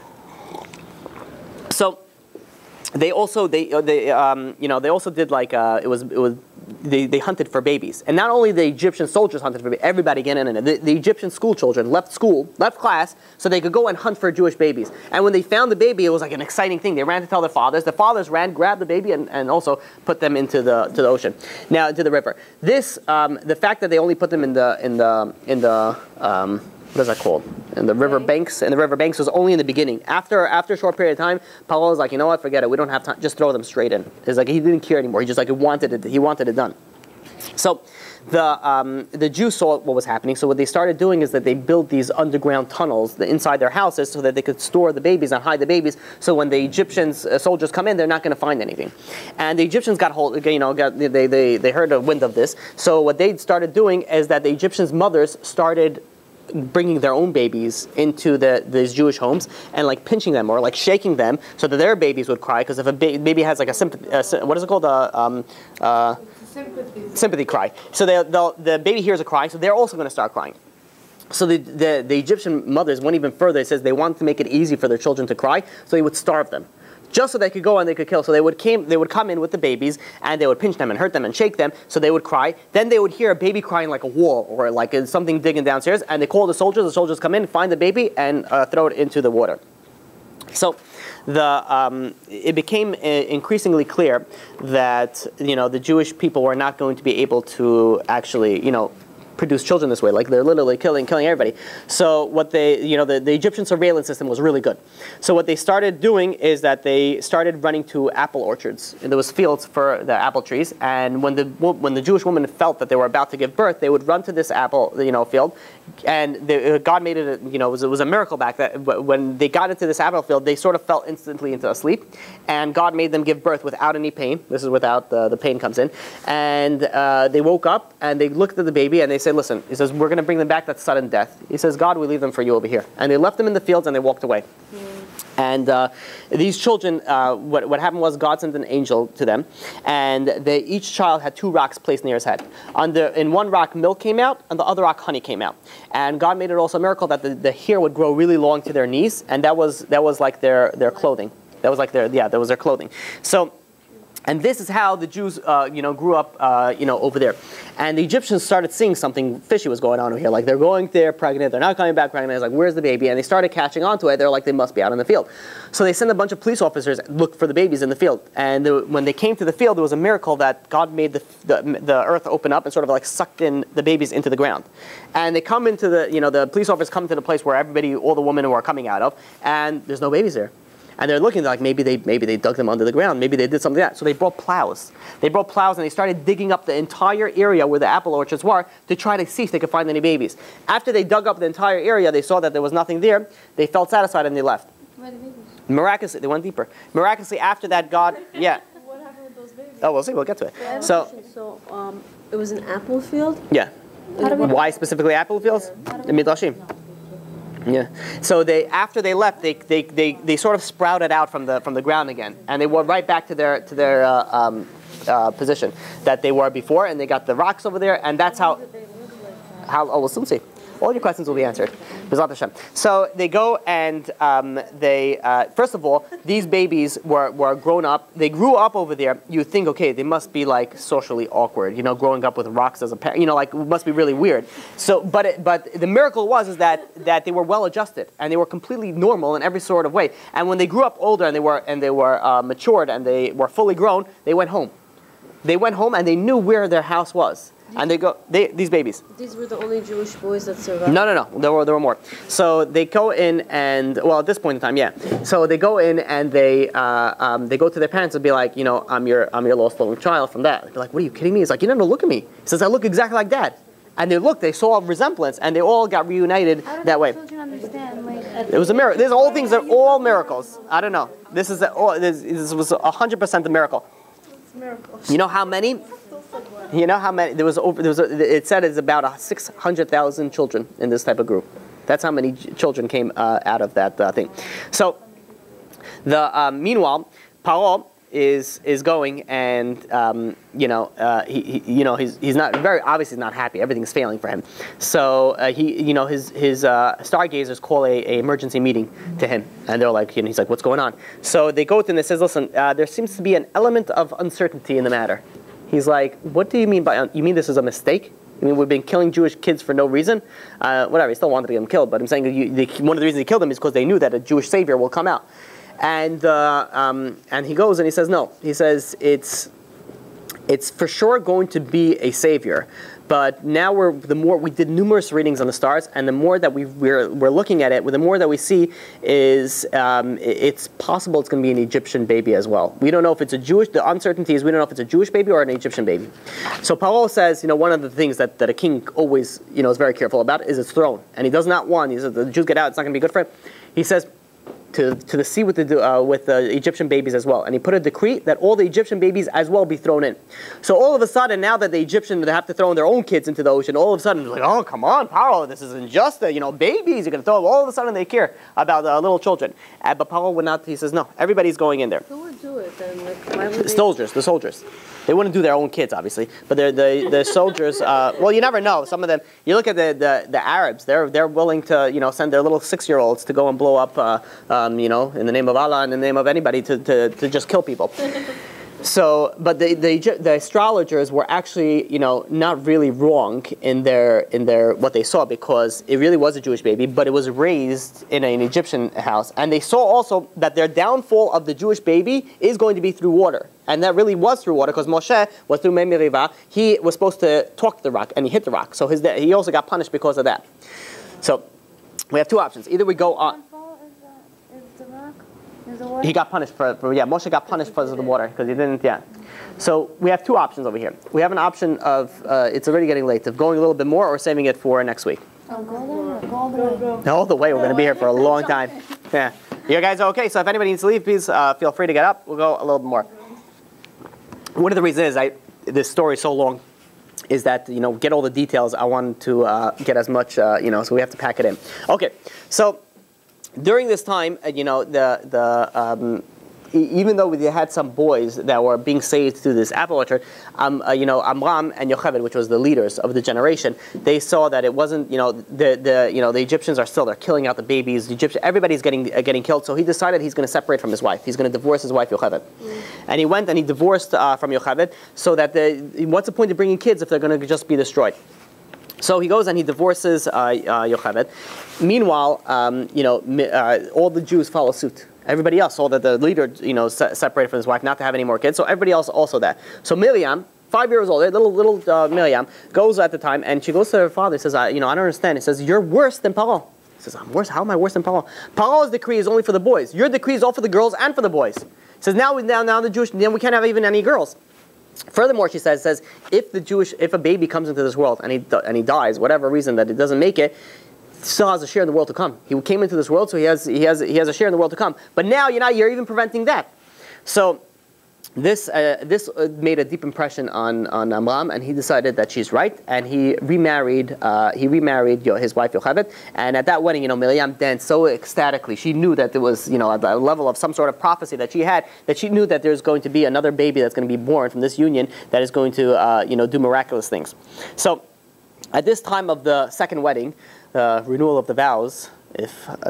[SPEAKER 1] So they also they they um, you know they also did like uh, it was it was. They, they hunted for babies. And not only the Egyptian soldiers hunted for babies, everybody get in it. The, the Egyptian school children left school, left class, so they could go and hunt for Jewish babies. And when they found the baby, it was like an exciting thing. They ran to tell their fathers. The fathers ran, grabbed the baby, and, and also put them into the to the ocean, now into the river. This, um, the fact that they only put them in the in the in the um, what is that called? In the river banks, and the river banks was only in the beginning. After after a short period of time, Paro was like, you know what, forget it. We don't have time. Just throw them straight in. It's like he didn't care anymore. He just like he wanted it. He wanted it done. So the um, the Jews saw what was happening. So what they started doing is that they built these underground tunnels inside their houses so that they could store the babies and hide the babies. So when the Egyptians uh, soldiers come in, they're not going to find anything. And the Egyptians got hold, you know, got, they they they heard a wind of this. So what they started doing is that the Egyptians' mothers started bringing their own babies into the these Jewish homes and like pinching them or like shaking them so that their babies would cry, because if a ba- baby has like a sympathy, uh, what is it called, uh, um, uh,
[SPEAKER 3] Sympathy.
[SPEAKER 1] sympathy cry. So they, the baby hears a cry, so they're also going to start crying. So the, the the Egyptian mothers went even further. It says they wanted to make it easy for their children to cry, so they would starve them, just so they could go and they could kill. So they would came, they would come in with the babies, and they would pinch them and hurt them and shake them, so they would cry. Then they would hear a baby crying like a wall or like something digging downstairs, and they call the soldiers. The soldiers come in, find the baby, and uh, throw it into the water. So the um, it became uh, increasingly clear that you know the Jewish people were not going to be able to actually you know produce children this way. Like they're literally killing killing everybody. So what they you know the, the Egyptian surveillance system was really good. So what they started doing is that they started running to apple orchards. And there was fields for the apple trees, and when the when the Jewish woman felt that they were about to give birth, they would run to this apple you know field. And they, God made it, you know, it was, it was a miracle back that when they got into this apple field, they sort of fell instantly into a sleep, and God made them give birth without any pain. This is without the, the pain comes in, and uh, they woke up and they looked at the baby and they said, "Listen," he says, "we're going to bring them back. That's sudden death." He says, "God, we leave them for you over here," and they left them in the fields and they walked away. Mm. And uh, these children, uh, what, what happened was God sent an angel to them, and they, each child had two rocks placed near his head. On the, in one rock, milk came out, and the other rock, honey came out. And God made it also a miracle that the, the hair would grow really long to their knees, and that was that was like their, their clothing. That was like their yeah, that was their clothing. So And this is how the Jews, uh, you know, grew up, uh, you know, over there. And the Egyptians started seeing something fishy was going on over here. Like they're going there pregnant, they're not coming back pregnant. It's like, where's the baby? And they started catching on to it. They're like, they must be out in the field. So they sent a bunch of police officers look for the babies in the field. And the, when they came to the field, there was a miracle that God made the, the the earth open up and sort of like sucked in the babies into the ground. And they come into the, you know, the police officers come to the place where everybody, all the women were coming out of, and there's no babies there. And they're looking, they're like, maybe they maybe they dug them under the ground. Maybe they did something like that. So they brought plows. They brought plows and they started digging up the entire area where the apple orchards were to try to see if they could find any babies. After they dug up the entire area, they saw that there was nothing there. They felt satisfied and they left.
[SPEAKER 4] Where are the babies?
[SPEAKER 1] Miraculously, they went deeper. Miraculously, after that, God, yeah.
[SPEAKER 3] What happened with those babies?
[SPEAKER 1] Oh, we'll see. We'll get to it. So,
[SPEAKER 5] So um, it was an apple field.
[SPEAKER 1] yeah.
[SPEAKER 4] How do we-
[SPEAKER 1] Why specifically apple fields? The Midrashim. Yeah. So they, after they left, they, they, they, they sort of sprouted out from the from the ground again, and they went right back to their to their uh, um, uh, position that they were before, and they got the rocks over there, and that's how. How? Oh, we'll soon see. All your questions will be answered. B'ezrat Hashem. So they go and um, they, uh, first of all, these babies were, were grown up. They grew up over there. You think, okay, they must be like socially awkward, you know, growing up with rocks as a parent, you know, like it must be really weird. So, but it, but the miracle was is that that they were well adjusted and they were completely normal in every sort of way. And when they grew up older and they were and they were uh, matured and they were fully grown, they went home. They went home and they knew where their house was. And they go, they, these babies.
[SPEAKER 5] These were the only Jewish boys that survived.
[SPEAKER 1] No, no, no. There were there were more. So they go in and well, at this point in time, yeah. So they go in and they uh, um, they go to their parents and be like, you know, I'm your I'm your lost stolen child from that. They're like, what are you kidding me? He's like, you never look at me. He says, I look exactly like Dad. And they looked, they saw a resemblance, and they all got reunited
[SPEAKER 4] How do
[SPEAKER 1] that
[SPEAKER 4] the
[SPEAKER 1] way.
[SPEAKER 4] children understand? Like,
[SPEAKER 1] It was a miracle. These all things are all miracles. I don't know. This is a, all, this, this was a hundred percent a miracle.
[SPEAKER 3] It's a miracle.
[SPEAKER 1] You know how many? You know how many? There was over. There was. A, it said it's about a six hundred thousand children in this type of group. That's how many ch- children came uh, out of that uh, thing. So, the um, meanwhile, Paro is is going and um, you know uh, he, he you know he's he's not very obviously not happy. Everything's failing for him. So uh, he you know his his uh, stargazers call a, a emergency meeting to him, and they're like, and he's like, what's going on? So they go to him and says, listen, uh, there seems to be an element of uncertainty in the matter. He's like, what do you mean by, you mean this is a mistake? I mean, we've been killing Jewish kids for no reason? Uh, whatever, he still wanted to get them killed, but I'm saying you, they, one of the reasons he killed them is because they knew that a Jewish savior will come out. And uh, um, and he goes and he says, no. He says, it's it's for sure going to be a savior. But now we're, the more, we did numerous readings on the stars, and the more that we, we're, we're looking at it, the more that we see is um, it's possible it's going to be an Egyptian baby as well. We don't know if it's a Jewish, the uncertainty is we don't know if it's a Jewish baby or an Egyptian baby. So Paro says, you know, one of the things that, that a king always, you know, is very careful about is his throne. And he does not want, he says, the Jews get out, it's not going to be good for him. He says, to, to the sea with the uh, with the Egyptian babies as well, and he put a decree that all the Egyptian babies as well be thrown in. So all of a sudden, now that the Egyptians they have to throw in their own kids into the ocean, all of a sudden it's like, oh come on, Paro, this is unjust. You know, babies, you're going to throw them. All of a sudden they care about uh, little children. Uh, but Paro would not. He says no, everybody's going in there.
[SPEAKER 5] Who would do it then? Like, why would
[SPEAKER 1] The
[SPEAKER 5] they?
[SPEAKER 1] soldiers, the soldiers. They wouldn't do their own kids, obviously, but they're the the soldiers. Uh, well, you never know. Some of them. You look at the, the, the Arabs. They're they're willing to you know send their little six year olds to go and blow up uh, um, you know in the name of Allah and in the name of anybody to, to, to just kill people. So, but the, the the astrologers were actually, you know, not really wrong in their in their what they saw, because it really was a Jewish baby, but it was raised in an Egyptian house, and they saw also that their downfall of the Jewish baby is going to be through water, and that really was through water, because Moshe was through Mei Meriva. He was supposed to talk the rock, and he hit the rock, so his he also got punished because of that. So, we have two options: either we go on. He got punished for, for yeah. Moshe got punished because of the water because he didn't yeah. So we have two options over here. We have an option of uh, it's already getting late, of going a little bit more or saving it for next week.
[SPEAKER 4] Oh, go there, go all the way.
[SPEAKER 1] All the way. We're going to be here for a long time. Yeah. You guys are okay? So if anybody needs to leave, please uh, feel free to get up. We'll go a little bit more. One of the reasons is I this story is so long is that you know get all the details. I want to uh, get as much uh, you know, so we have to pack it in. Okay. So. During this time, uh, you know, the the um, e- even though they had some boys that were being saved through this apple orchard, um, uh, you know, Amram and Yocheved, which was the leaders of the generation, they saw that it wasn't, you know, the the you know the Egyptians are still they're killing out the babies. The Egyptian, everybody's getting uh, getting killed. So he decided he's going to separate from his wife. He's going to divorce his wife Yocheved, mm. and he went and he divorced uh, from Yocheved, so that the what's the point of bringing kids if they're going to just be destroyed? So he goes and he divorces uh, uh, Yocheved. Meanwhile, um, you know, uh, all the Jews follow suit. Everybody else saw that the leader, you know, se- separated from his wife, not to have any more kids. So everybody else also that. So Miriam, five years old, little little uh, Miriam, goes at the time and she goes to her father. Says, I, you know, I don't understand. He says, you're worse than Paro. He says, I'm worse. How am I worse than Paro? Paro's decree is only for the boys. Your decree is all for the girls and for the boys. He says, now now now the Jewish, then we can't have even any girls. Furthermore, she says, says if the Jewish, if a baby comes into this world and he and he dies, whatever reason that it doesn't make it, still has a share in the world to come. He came into this world, so he has he has he has a share in the world to come. But now you're not you're even preventing that. So this uh, this made a deep impression on on Amram, and he decided that she's right, and he remarried uh, he remarried his wife Yocheved. And at that wedding, you know, Miriam danced so ecstatically. She knew that there was, you know, at the level of some sort of prophecy that she had, that she knew that there's going to be another baby that's going to be born from this union that is going to uh, you know do miraculous things. So at this time of the second wedding, the renewal of the vows, if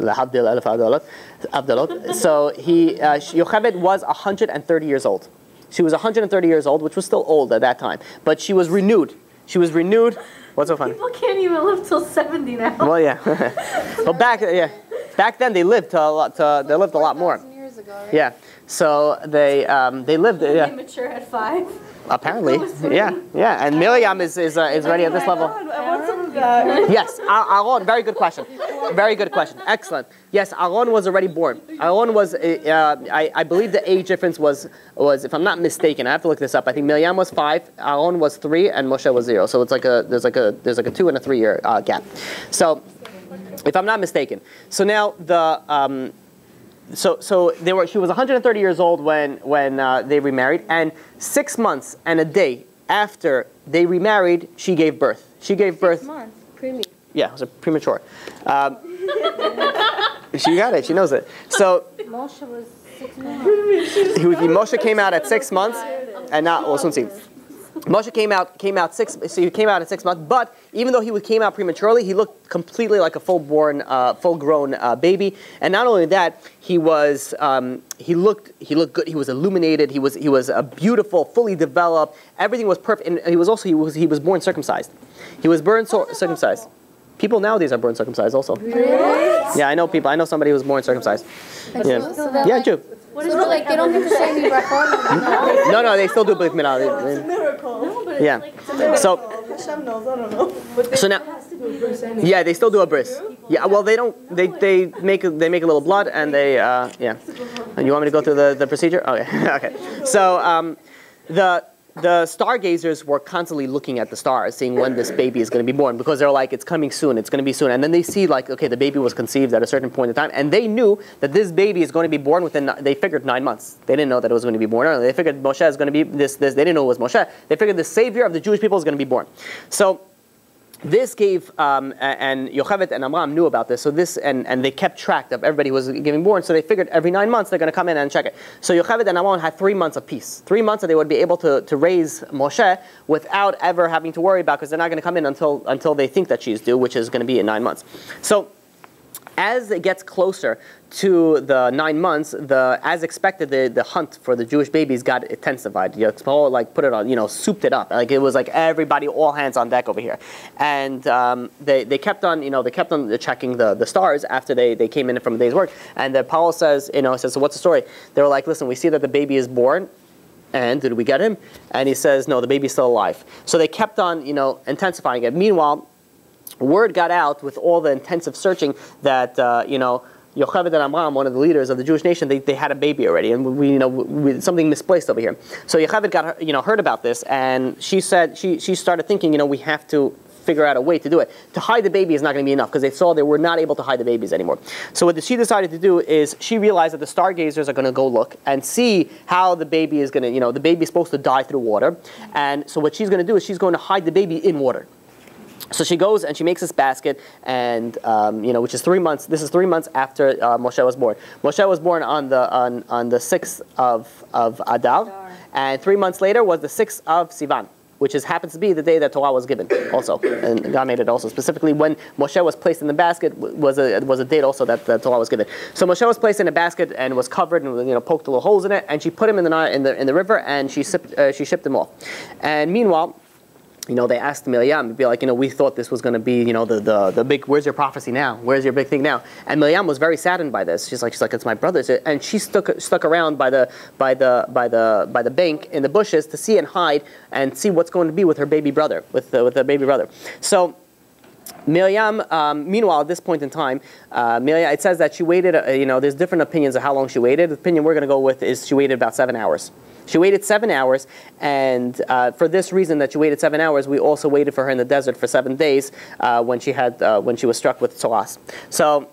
[SPEAKER 1] so he uh, Yocheved was one hundred thirty years old. She was one hundred thirty years old, which was still old at that time, but she was renewed. She was renewed. What's so funny?
[SPEAKER 2] People can't even live till seventy now.
[SPEAKER 1] Well, yeah. Well, back yeah, back then they lived to a lot. To, they lived a lot more.
[SPEAKER 4] Years ago, right?
[SPEAKER 1] Yeah. So they um, they lived. Yeah.
[SPEAKER 2] They mature at five.
[SPEAKER 1] Apparently, yeah, yeah. And Miriam is is uh, is ready at this level.
[SPEAKER 3] I want some of that.
[SPEAKER 1] Yes, Aaron. Very good question. Very good question. Excellent. Yes, Aaron was already born. Aaron was. Uh, I, I believe the age difference was was, if I'm not mistaken, I have to look this up. I think Miriam was five, Aaron was three, and Moshe was zero. So it's like a there's like a there's like a two and a three year uh, gap. So, if I'm not mistaken, so now the. Um, So, so they were. She was one hundred thirty years old when when uh, they remarried, and six months and a day after they remarried, she gave birth. She gave birth.
[SPEAKER 4] Six months.
[SPEAKER 5] Preemie.
[SPEAKER 1] Yeah, it was a premature. Um, she got it. She knows it. So
[SPEAKER 4] Moshe was six months.
[SPEAKER 1] he, he, Moshe came out at six months, and now well, soon see. Moshe came out came out six. So he came out at six months. But even though he came out prematurely, he looked completely like a full-born, uh, full-grown uh, baby. And not only that, he was um, he looked he looked good. He was illuminated. He was he was a beautiful, fully developed. Everything was perfect. And he was also he was he was born circumcised. He was born so, circumcised. People nowadays are born circumcised also.
[SPEAKER 4] Really?
[SPEAKER 1] Yeah, I know people. I know somebody who was born circumcised. Yeah,
[SPEAKER 4] So that,
[SPEAKER 1] yeah,
[SPEAKER 4] like,
[SPEAKER 1] Jew.
[SPEAKER 2] What is
[SPEAKER 4] so
[SPEAKER 2] it
[SPEAKER 4] like they don't get to say any brachot?
[SPEAKER 1] No, no, they still do brit milah.
[SPEAKER 3] It's a miracle.
[SPEAKER 2] No, but
[SPEAKER 1] Yeah.
[SPEAKER 2] it's like
[SPEAKER 1] So.
[SPEAKER 3] Hashem knows, I don't know.
[SPEAKER 1] So now, yeah, they still do a bris. Yeah, well, they don't. They they make they make a little blood and they uh, yeah. And you want me to go through the, the procedure? Okay, okay. So um, the the stargazers were constantly looking at the stars, seeing when this baby is going to be born, because they're like, it's coming soon, it's going to be soon. And then they see like, okay, the baby was conceived at a certain point in time, and they knew that this baby is going to be born within. They figured nine months. They didn't know that it was going to be born early. They figured Moshe is going to be this. This they didn't know it was Moshe. They figured the savior of the Jewish people is going to be born. So. This gave, um, and Yocheved and Amram knew about this, so this, and, and they kept track of everybody who was giving born, so they figured every nine months they're going to come in and check it. So Yocheved and Amram had three months of peace. Three months that they would be able to, to raise Moshe without ever having to worry about, because they're not going to come in until, until they think that she's due, which is going to be in nine months. So as it gets closer to the nine months, the as expected, the, the hunt for the Jewish babies got intensified. You know, like put it on, you know, souped it up. Like it was like everybody, all hands on deck over here. And um, they, they kept on, you know, they kept on checking the, the stars after they, they came in from a day's work. And the Paul says, you know, says, so what's the story? They were like, listen, we see that the baby is born. And did we get him? And he says, no, the baby's still alive. So they kept on, you know, intensifying it. Meanwhile, word got out with all the intensive searching that, uh, you know, Yocheved and Amram, one of the leaders of the Jewish nation, they, they had a baby already, and we, you know, we, something misplaced over here. So Yocheved got, you know, heard about this, and she said, she, she started thinking, you know, we have to figure out a way to do it. To hide the baby is not going to be enough, because they saw they were not able to hide the babies anymore. So what she decided to do is she realized that the stargazers are going to go look and see how the baby is going to, you know, the baby is supposed to die through water, and so what she's going to do is she's going to hide the baby in water. So she goes and she makes this basket, and um, you know, which is three months. This is three months after uh, Moshe was born. Moshe was born on the on, on the sixth of of Adar, and three months later was the sixth of Sivan, which is happens to be the day that Torah was given, also, and God made it also specifically when Moshe was placed in the basket was a was a date also that the Torah was given. So Moshe was placed in a basket and was covered and you know poked little holes in it, and she put him in the in the in the river and she sipped, uh, she shipped him off, and meanwhile. You know, they asked Miriam to be like, you know, we thought this was going to be, you know, the, the the big. Where's your prophecy now? Where's your big thing now? And Miriam was very saddened by this. She's like, she's like, it's my brother's, and she stuck stuck around by the by the by the by the bank in the bushes to see and hide and see what's going to be with her baby brother, with the, with her baby brother. So. Miriam, um, meanwhile, at this point in time, uh, Miriam, it says that she waited, uh, you know, there's different opinions of how long she waited. The opinion we're going to go with is she waited about seven hours. She waited seven hours, and uh, for this reason that she waited seven hours, we also waited for her in the desert for seven days uh, when she had uh, when she was struck with tzoras. So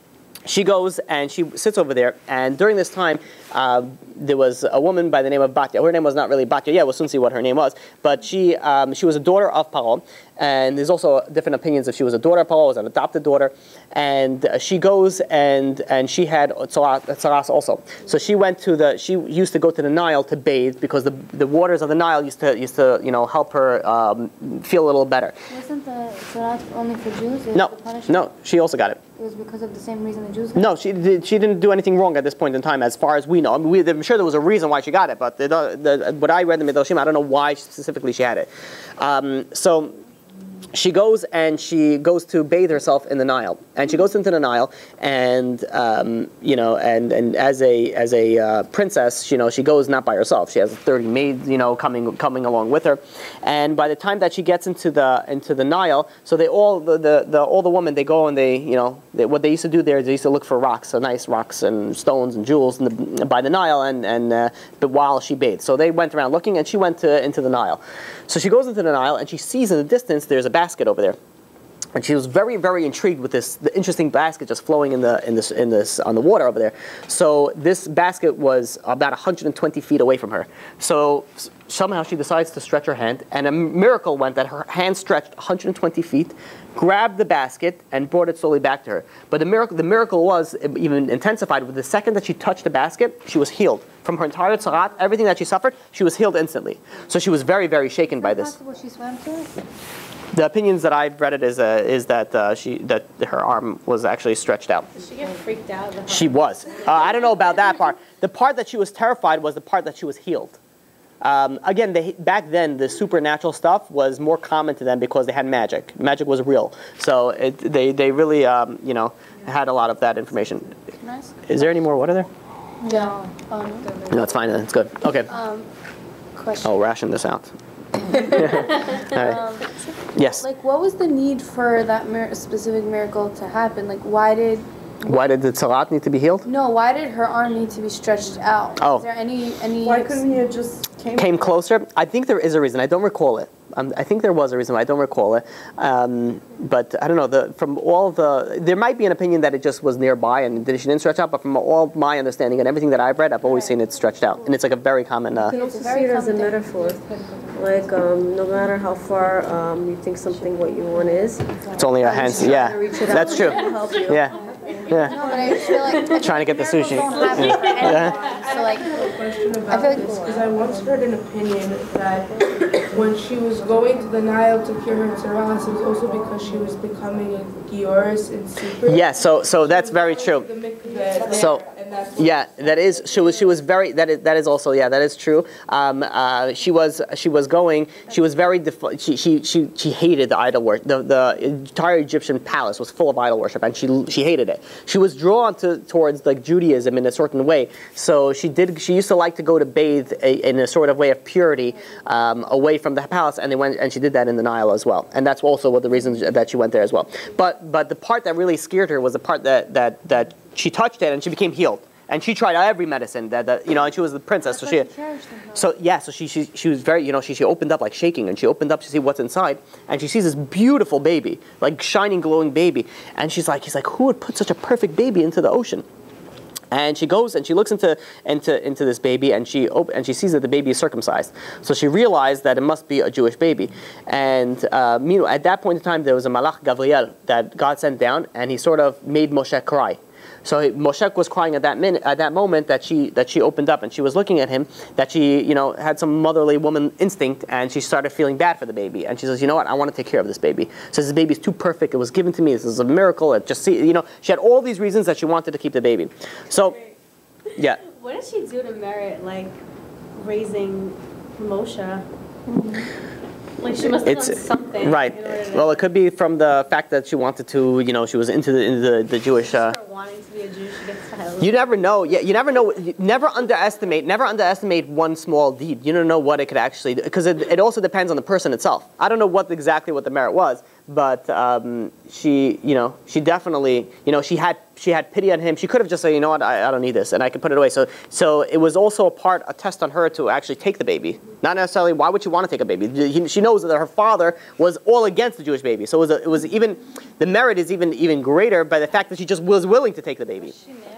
[SPEAKER 1] she goes and she sits over there, and during this time, uh, there was a woman by the name of Batya. Her name was not really Batya. Yeah, we'll soon see what her name was. But she um, she was a daughter of Paro, and there's also different opinions if she was a daughter of Paro, was an adopted daughter. And uh, she goes and and she had tzaras also. So she went to the she used to go to the Nile to bathe because the the waters of the Nile used to used to you know help her um, feel a little better.
[SPEAKER 4] Wasn't the tzaras only for Jews? It
[SPEAKER 1] No,
[SPEAKER 4] was
[SPEAKER 1] no, she also got it.
[SPEAKER 4] It was because of the same reason the Jews got
[SPEAKER 1] No, she did, she didn't do anything wrong at this point in time, as far as we know. I mean, we, I'm sure there was a reason why she got it, but the, the, what I read in the Midrashim, I don't know why specifically she had it. Um, so she goes and she goes to bathe herself in the Nile, and she goes into the Nile, and um, you know, and, and as a as a uh, princess, you know, she goes not by herself. She has thirty maids, you know, coming coming along with her, and by the time that she gets into the into the Nile, so they all the the, the all the women they go and they you know they, what they used to do there is they used to look for rocks, so nice rocks and stones and jewels in the, by the Nile, and and uh, but while she bathed, so they went around looking, and she went to into the Nile. So she goes into the Nile, and she sees in the distance there's a basket over there, and she was very, very intrigued with this the interesting basket just flowing in the in this in this on the water over there. So this basket was about one hundred twenty feet away from her. So somehow she decides to stretch her hand, and a miracle went that her hand stretched one hundred twenty feet, grabbed the basket, and brought it slowly back to her. But the miracle the miracle was even intensified with the second that she touched the basket, she was healed. From her entire tzarat, everything that she suffered, she was healed instantly. So she was very, very shaken by this.
[SPEAKER 4] possible she swam to it?
[SPEAKER 1] The opinions that I've read it is uh, is that uh, she that her arm was actually stretched out.
[SPEAKER 2] Did she get freaked out?
[SPEAKER 1] She was. Uh, I don't know about that part. The part that she was terrified was the part that she was healed. Um, again, they, back then, the supernatural stuff was more common to them because they had magic. Magic was real. So it, they, they really, um, you know, had a lot of that information.
[SPEAKER 4] Nice.
[SPEAKER 1] Is there any more water there?
[SPEAKER 4] No. Um,
[SPEAKER 1] No, it's fine. Then. It's good. Okay.
[SPEAKER 4] um, question.
[SPEAKER 1] I'll ration this out. All right.
[SPEAKER 4] Um,
[SPEAKER 1] Yes.
[SPEAKER 4] like, what was the need for that mir- specific miracle to happen? Like, why did...
[SPEAKER 1] Why did the tzarat need to be healed?
[SPEAKER 4] No, why did her arm need to be stretched out?
[SPEAKER 1] Oh.
[SPEAKER 4] Is there any... any
[SPEAKER 3] Why couldn't he have just came?
[SPEAKER 1] Came closer. I think there is a reason. I don't recall it. Um, I think there was a reason. I don't recall it. Um, but I don't know. The, from all the, there might be an opinion that it just was nearby and she didn't stretch out. But from all my understanding and everything that I've read, I've always seen it stretched out, and it's like a very common. Uh,
[SPEAKER 5] You can also see it as a metaphor. Like, um, no matter how far um, you think something what you want is,
[SPEAKER 1] it's only a hands. Yeah,
[SPEAKER 5] reach it out
[SPEAKER 1] that's true.
[SPEAKER 5] and help you.
[SPEAKER 1] Yeah, yeah.
[SPEAKER 4] No, but I feel like...
[SPEAKER 1] Trying to get the sushi.
[SPEAKER 4] Don't happen for anyone. So, like...
[SPEAKER 6] Question
[SPEAKER 4] I
[SPEAKER 6] about
[SPEAKER 4] feel like-
[SPEAKER 6] this because I once heard an opinion that when she was going to the Nile to cure her tzaras, it was also because she was becoming a Gioris in secret.
[SPEAKER 1] Yeah, so so that's very true.
[SPEAKER 6] The mikveh there,
[SPEAKER 1] So,
[SPEAKER 6] and that's
[SPEAKER 1] yeah, that is she was she was very that is that is also yeah that is true. Um, uh, she was she was going she was very defi- she, she she she hated the idol worship. The the entire Egyptian palace was full of idol worship, and she she hated it. She was drawn to towards like Judaism in a certain way. So she did she used to like to go to bathe a, in a sort of way of purity um, away from the palace, and they went and she did that in the Nile as well. And that's also what the reasons that she went there as well. But but the part that really scared her was the part that that that she touched it and she became healed. And she tried every medicine that, that you know, and she was the princess, so she, so yeah, so she, she she was very, you know, she she opened up like shaking, and she opened up to see what's inside, and she sees this beautiful baby, like shining, glowing baby, and she's like, he's like, who would put such a perfect baby into the ocean? And she goes and she looks into into into this baby, and she op- and she sees that the baby is circumcised. So she realized that it must be a Jewish baby. And uh, meanwhile, at that point in time, there was a Malach Gabriel that God sent down, and he sort of made Moshe cry. So he, Moshe was crying at that minute, at that moment that she that she opened up, and she was looking at him. That she, you know, had some motherly woman instinct, and she started feeling bad for the baby. And she says, you know what? I want to take care of this baby. Says this baby is too perfect. It was given to me. This is a miracle. It just, see, you know, she had all these reasons that she wanted to keep the baby. So, yeah.
[SPEAKER 2] What did she do to merit like raising Moshe? Like she must have
[SPEAKER 1] It's
[SPEAKER 2] done something.
[SPEAKER 1] right.
[SPEAKER 2] in order to-
[SPEAKER 1] Well, it could be from the fact that she wanted to, you know, she was into the into the, the Jewish. Uh,
[SPEAKER 2] Her wanting to be a Jew, she gets child.
[SPEAKER 1] You never know. Yeah, you never know. You never underestimate. Never underestimate one small deed. You don't know what it could actually do, because it, it also depends on the person itself. I don't know what exactly what the merit was, but um, she, you know, she definitely, you know, she had she had pity on him. She could have just said, you know what, I, I don't need this, and I can put it away. So, so it was also a part, a test on her to actually take the baby. Not necessarily why would she want to take a baby. He, she knows that her father was all against the Jewish baby. So it was, a, it was even the merit is even even greater by the fact that she just was willing to take the baby.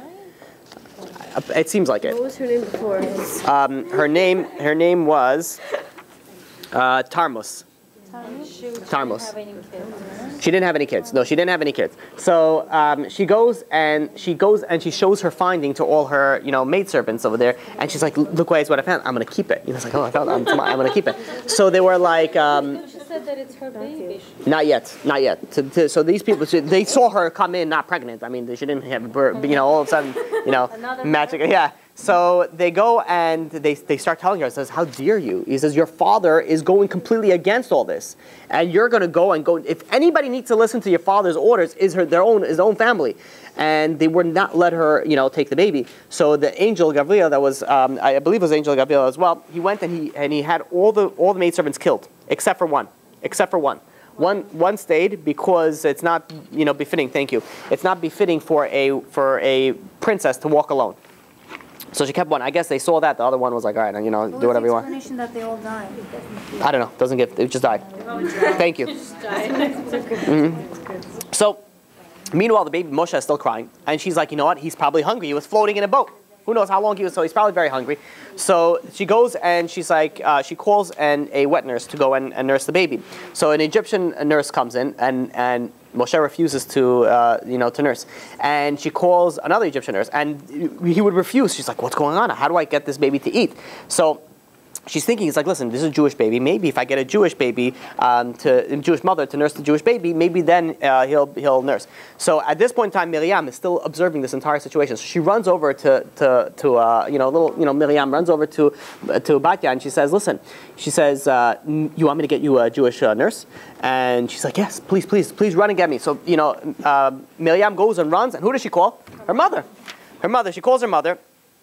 [SPEAKER 1] It seems like it.
[SPEAKER 5] What was her name before?
[SPEAKER 1] Um, her name, her name was uh, Tarmus. Tarmus. She didn't have any kids. No, she didn't have any kids. So um, she goes and she goes and she shows her finding to all her, you know, maidservants over there, and she's like, "Look, guys, what I found. I'm gonna keep it." You know, it's like, "Oh, I found. I'm, I'm gonna keep it." So they were like, um,
[SPEAKER 2] She said that it's her baby.
[SPEAKER 1] "Not yet, not yet." To, to, so these people, so they saw her come in not pregnant. I mean, she didn't have a birth. You know, all of a sudden, you know, magic. Yeah. So they go and they, they start telling her, says, "How dare you?" He says, "Your father is going completely against all this, and you're going to go and go. If anybody needs to listen to your father's orders, is her their own his own family." And they would not let her, you know, take the baby. So the angel Gabriel, that was, um, I believe, it was angel Gabriel as well. He went and he and he had all the all the maidservants killed except for one, except for one. One one stayed because it's not, you know, befitting. Thank you. It's not befitting for a for a princess to walk alone. So she kept one. I guess they saw that. The other one was like, all right, you know, do whatever you want.
[SPEAKER 4] Explanation that they all died.
[SPEAKER 1] I don't know. Doesn't give. It just died. Thank you. Mhm. So, meanwhile, the baby Moshe is still crying, and she's like, you know what? He's probably hungry. He was floating in a boat. Who knows how long he was? So he's probably very hungry. So she goes and she's like, uh, she calls and a wet nurse to go and, and nurse the baby. So an Egyptian nurse comes in and and Moshe refuses to, uh, you know, to nurse. And she calls another Egyptian nurse, and he would refuse. She's like, what's going on? How do I get this baby to eat? So she's thinking, it's like, listen, this is a Jewish baby. Maybe if I get a Jewish baby, um, to a Jewish mother to nurse the Jewish baby, maybe then uh, he'll he'll nurse. So at this point in time, Miriam is still observing this entire situation. So she runs over to to to uh, you know, little you know Miriam runs over to uh, to Batya, and she says, listen, she says, uh, you want me to get you a Jewish uh, nurse? And she's like, yes, please, please, please run and get me. So you know, uh, Miriam goes and runs, and who does she call? Her mother. Her mother. She calls her mother.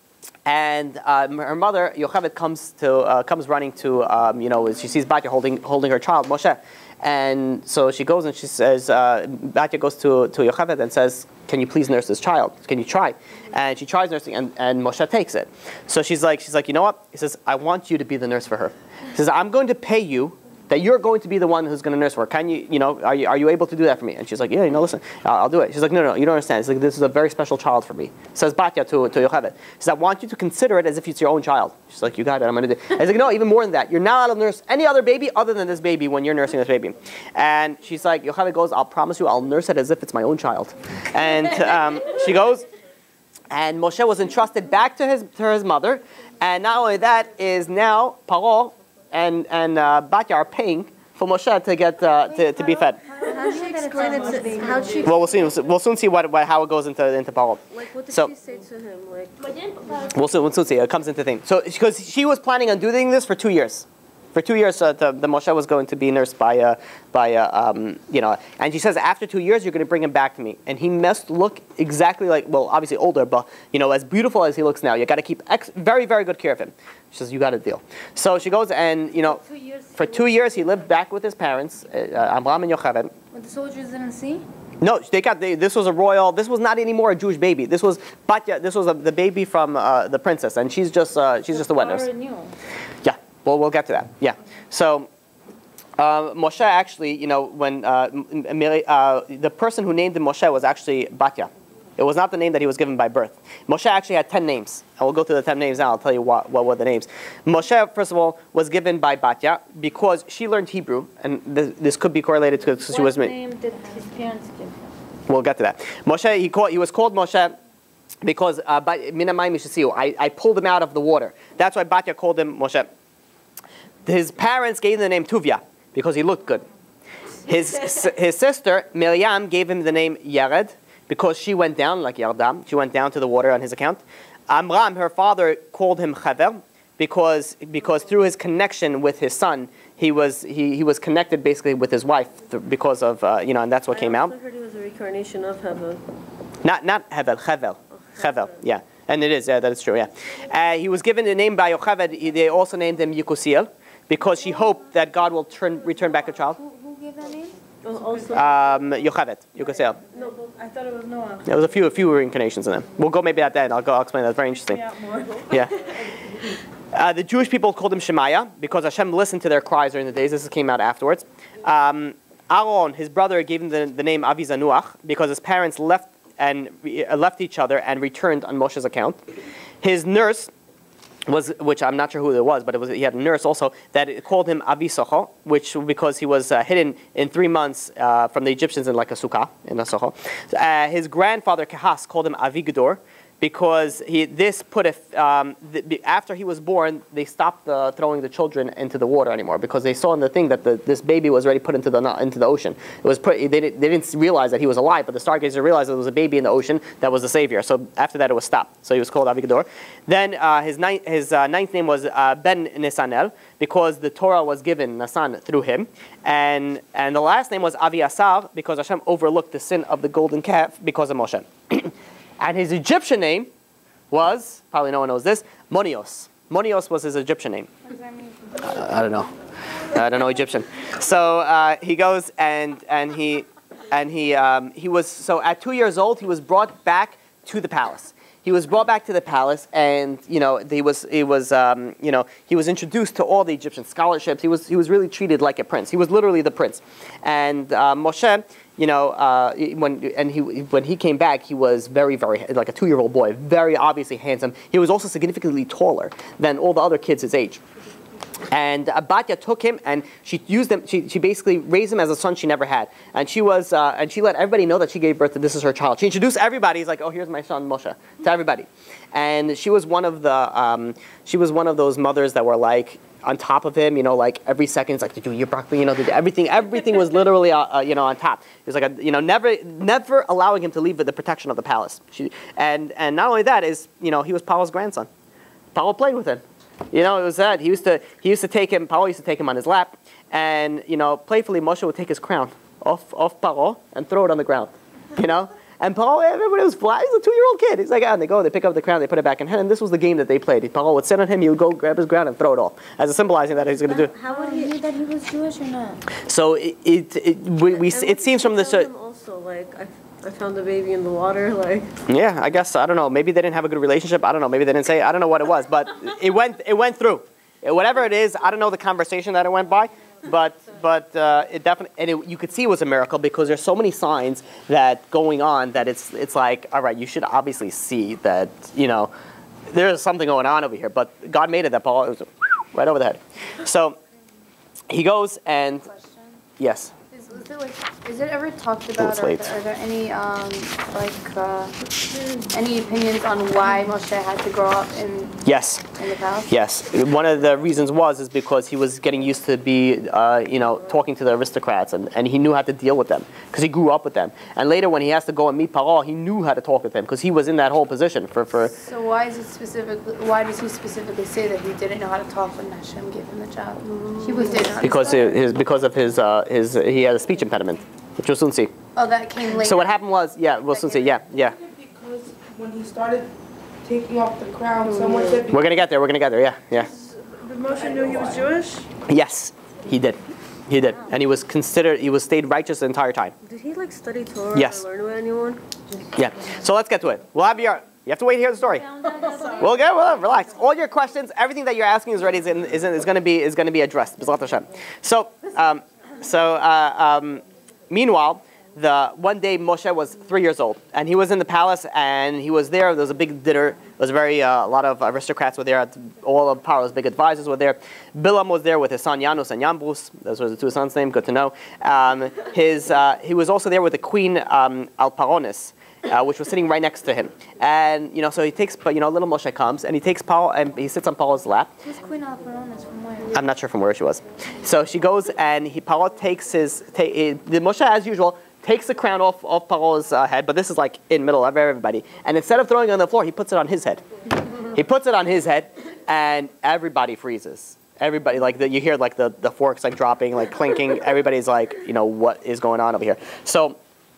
[SPEAKER 1] And um, her mother, Yocheved, comes to uh, comes running to, um, you know, she sees Batya holding holding her child, Moshe. And so she goes and she says, uh, Batya goes to, to Yocheved and says, can you please nurse this child? Can you try? And she tries nursing, and, and Moshe takes it. So she's like, she's like, you know what? He says, I want you to be the nurse for her. He says, I'm going to pay you that you're going to be the one who's going to nurse her. Can you, you know, are you, are you able to do that for me? And she's like, yeah, you know, listen, I'll, I'll do it. She's like, no, no, no, you don't understand. It's like, this is a very special child for me. Says Batya to, to Yocheved. She says, I want you to consider it as if it's your own child. She's like, you got it, I'm going to do it. He's like, no, even more than that. You're not allowed to nurse any other baby other than this baby when you're nursing this baby. And she's like, Yocheved goes, I'll promise you I'll nurse it as if it's my own child. And um, she goes, and Moshe was entrusted back to his, to his mother. And not only that, is now Paro and, and uh, Batya are paying for Moshe to get uh, to, to be fed.
[SPEAKER 5] How'd she explain it to how'd she
[SPEAKER 1] Well, we'll see. We'll soon see what, what how it goes into into Paro.
[SPEAKER 5] like what did
[SPEAKER 1] So-
[SPEAKER 5] she say to him? Like
[SPEAKER 1] We'll soon, we'll soon see. It comes into thing. So because she was planning on doing this for two years. For two years, uh, the, the Moshe was going to be nursed by, uh, by uh, um, you know, and she says, after two years, you're going to bring him back to me. And he must look exactly like, well, obviously older, but, you know, as beautiful as he looks now. You got to keep ex- very, very good care of him. She says, you got a deal. So she goes and, you know,
[SPEAKER 2] Two years.
[SPEAKER 1] for two years, he lived back with his parents, uh, Abraham and Yocheved.
[SPEAKER 4] What the soldiers didn't see?
[SPEAKER 1] No, they got they, this was a royal. This was not anymore a Jewish baby. This was Batya. This was a, the baby from uh, the princess, and she's just uh, she's just a wet nurse. Yeah, well, we'll get to that. Yeah. So uh, Moshe actually, you know, when uh, m- m- uh, the person who named him Moshe was actually Batya. It was not the name that he was given by birth. Moshe actually had ten names. And we'll go through the ten names now. I'll tell you what, what were the names. Moshe, first of all, was given by Batya because she learned Hebrew. And this, this could be correlated to because she was...
[SPEAKER 4] What name did his parents give him?
[SPEAKER 1] We'll get to that. Moshe, he, called, he was called Moshe because uh, I, I pulled him out of the water. That's why Batya called him Moshe. His parents gave him the name Tuvia because he looked good. His his sister Miriam gave him the name Yared because she went down like Yardam. She went down to the water on his account. Amram, her father, called him Chaver because because through his connection with his son, he was he, he was connected basically with his wife because of uh, you know, and that's what
[SPEAKER 5] I
[SPEAKER 1] came out.
[SPEAKER 5] I heard he was a reincarnation of Hevel.
[SPEAKER 1] Not not Hevel, Chavel, Chavel, yeah, and it is yeah, that is true, yeah. Uh, he was given the name by Yocheved. They also named him Yekusiel because she hoped that God will turn return back a child.
[SPEAKER 4] Who, who gave that name?
[SPEAKER 5] Oh, also,
[SPEAKER 1] Um, Yocheved, Yekusiel.
[SPEAKER 3] No, but I thought it was Noah.
[SPEAKER 1] There was a few a few reincarnations in them. We'll go maybe at that. I'll go. I'll explain. That's very interesting.
[SPEAKER 3] Yeah, more.
[SPEAKER 1] Yeah. Uh, the Jewish people called him Shemaiah because Hashem listened to their cries during the days. This came out afterwards. Um, Aaron, his brother, gave him the, the name Avizanuach because his parents left and uh, left each other and returned on Moshe's account. His nurse was, which I'm not sure who it was, but it was he had a nurse also that called him Avisocho, which because he was uh, hidden in three months uh, from the Egyptians in like a sukkah in a socho. Uh, his grandfather Kehas called him Avigdor, because he, this put a, um, the, after he was born, they stopped uh, throwing the children into the water anymore because they saw in the thing that the, this baby was already put into the into the ocean. It was put, they, didn't, they didn't realize that he was alive, but the stargazer realized that there was a baby in the ocean that was the savior. So after that, it was stopped. So he was called Avigdor. Then uh, his ninth his uh, ninth name was uh, Ben Nisanel because the Torah was given Nasan through him, and and the last name was Aviasar because Hashem overlooked the sin of the golden calf because of Moshe. And his Egyptian name was, probably no one knows this, Monios. Monios was his Egyptian name.
[SPEAKER 4] What does that mean?
[SPEAKER 1] Uh, I don't know. I don't know Egyptian. So uh, he goes and and he and he um, he was so at two years old he was brought back to the palace. He was brought back to the palace, and you know he was he was um, you know he was introduced to all the Egyptian scholarships. He was he was really treated like a prince. He was literally the prince. And uh, Moshe, you know, uh, when and he when he came back, he was very very like a two-year-old boy, very obviously handsome. He was also significantly taller than all the other kids his age. And uh, Batya took him, and she used him. She, she basically raised him as a son she never had, and she was uh, and she let everybody know that she gave birth to this is her child. She introduced everybody. He's like, oh, here's my son Moshe to everybody, and she was one of the um, she was one of those mothers that were like on top of him, you know, like every second it's like, did you eat your broccoli? You know, did everything everything was literally uh, uh, you know on top. It was like a, you know never never allowing him to leave with the protection of the palace. She, and and not only that is you know he was Paro's grandson. Paro played with him. You know, it was that he used to he used to take him. Paro used to take him on his lap, and you know, playfully Moshe would take his crown off off Paro and throw it on the ground. You know, and Paro, everybody was flat. He's a two-year-old kid. He's like, ah, and they go, they pick up the crown, they put it back in hand. And this was the game that they played. Paro would sit on him, he would go grab his crown and throw it off, as a symbolizing that he's going to do.
[SPEAKER 5] how would
[SPEAKER 4] How
[SPEAKER 5] he?
[SPEAKER 4] knew that he was Jewish or not?
[SPEAKER 1] So it it, it we, we
[SPEAKER 5] and
[SPEAKER 1] it seems from the.
[SPEAKER 5] tell them also like I, I found the baby in the water like.
[SPEAKER 1] Yeah, I guess I don't know. Maybe they didn't have a good relationship. I don't know. Maybe they didn't say. I don't know what it was, but it went. It went through. Whatever it is, I don't know the conversation that it went by, but but uh, it definitely and it, you could see it was a miracle because there's so many signs that going on that it's it's like all right, you should obviously see that you know there's something going on over here. But God made it that Paul it was right over the head. So he goes and
[SPEAKER 4] Question.
[SPEAKER 1] yes.
[SPEAKER 4] Is, is, it like, is it ever talked about, or are
[SPEAKER 1] late.
[SPEAKER 4] there, are there any um, like uh, any opinions on why Moshe had to grow up in
[SPEAKER 1] Yes.
[SPEAKER 4] in the palace?
[SPEAKER 1] Yes, one of the reasons was is because he was getting used to be, uh, you know, talking to the aristocrats, and, and he knew how to deal with them because he grew up with them. And later, when he has to go and meet Paro, he knew how to talk with him because he was in that whole position for for.
[SPEAKER 4] So why is it specifically? Why does he specifically say that he didn't know how to talk when Hashem gave him the job? He was didn't know
[SPEAKER 1] Because
[SPEAKER 4] how to
[SPEAKER 1] it- his because of his uh, his he had a speech impediment, which we'll soon see.
[SPEAKER 4] Oh, that came later.
[SPEAKER 1] So what happened was, yeah, we'll soon see. Yeah, yeah.
[SPEAKER 6] Because when he started taking off the crown, someone said
[SPEAKER 1] We're gonna get there. We're gonna get there. Yeah, yeah.
[SPEAKER 3] But Moshe knew he was Jewish?
[SPEAKER 1] Yes, he did. He did, and he was considered. He was stayed righteous the entire time.
[SPEAKER 5] Did he like study Torah
[SPEAKER 1] Yes.
[SPEAKER 5] or learn with anyone?
[SPEAKER 1] Yeah. So let's get to it. We'll have your. You have to wait to hear the story. We'll get. Well, relax. All your questions, everything that you're asking is ready. Is, in, is, in, is going to be is going to be addressed. B'ezrat Hashem. So, um, so uh, um, meanwhile, the one day Moshe was three years old, and he was in the palace, and he was there. There was a big dinner. It was very uh, a lot of aristocrats were there. All of Paro's big advisors were there. Bilam was there with his son Janus and Yambus. Those were the two sons' names. Good to know. Um, his uh, he was also there with the queen um, Alparonis, uh, which was sitting right next to him. And you know, so he takes, you know, little Moshe comes and he takes Paro and he sits on Paro's lap.
[SPEAKER 4] Who's Queen Alparonis from where?
[SPEAKER 1] I'm not sure from where she was. So she goes and he Paro takes his ta- the Moshe as usual. Takes the crown off of Paro's uh, head, but this is like in the middle of everybody. And instead of throwing it on the floor, he puts it on his head. He puts it on his head, and everybody freezes. Everybody, like the, you hear like the, the forks like dropping, like clinking. Everybody's like, you know, what is going on over here? So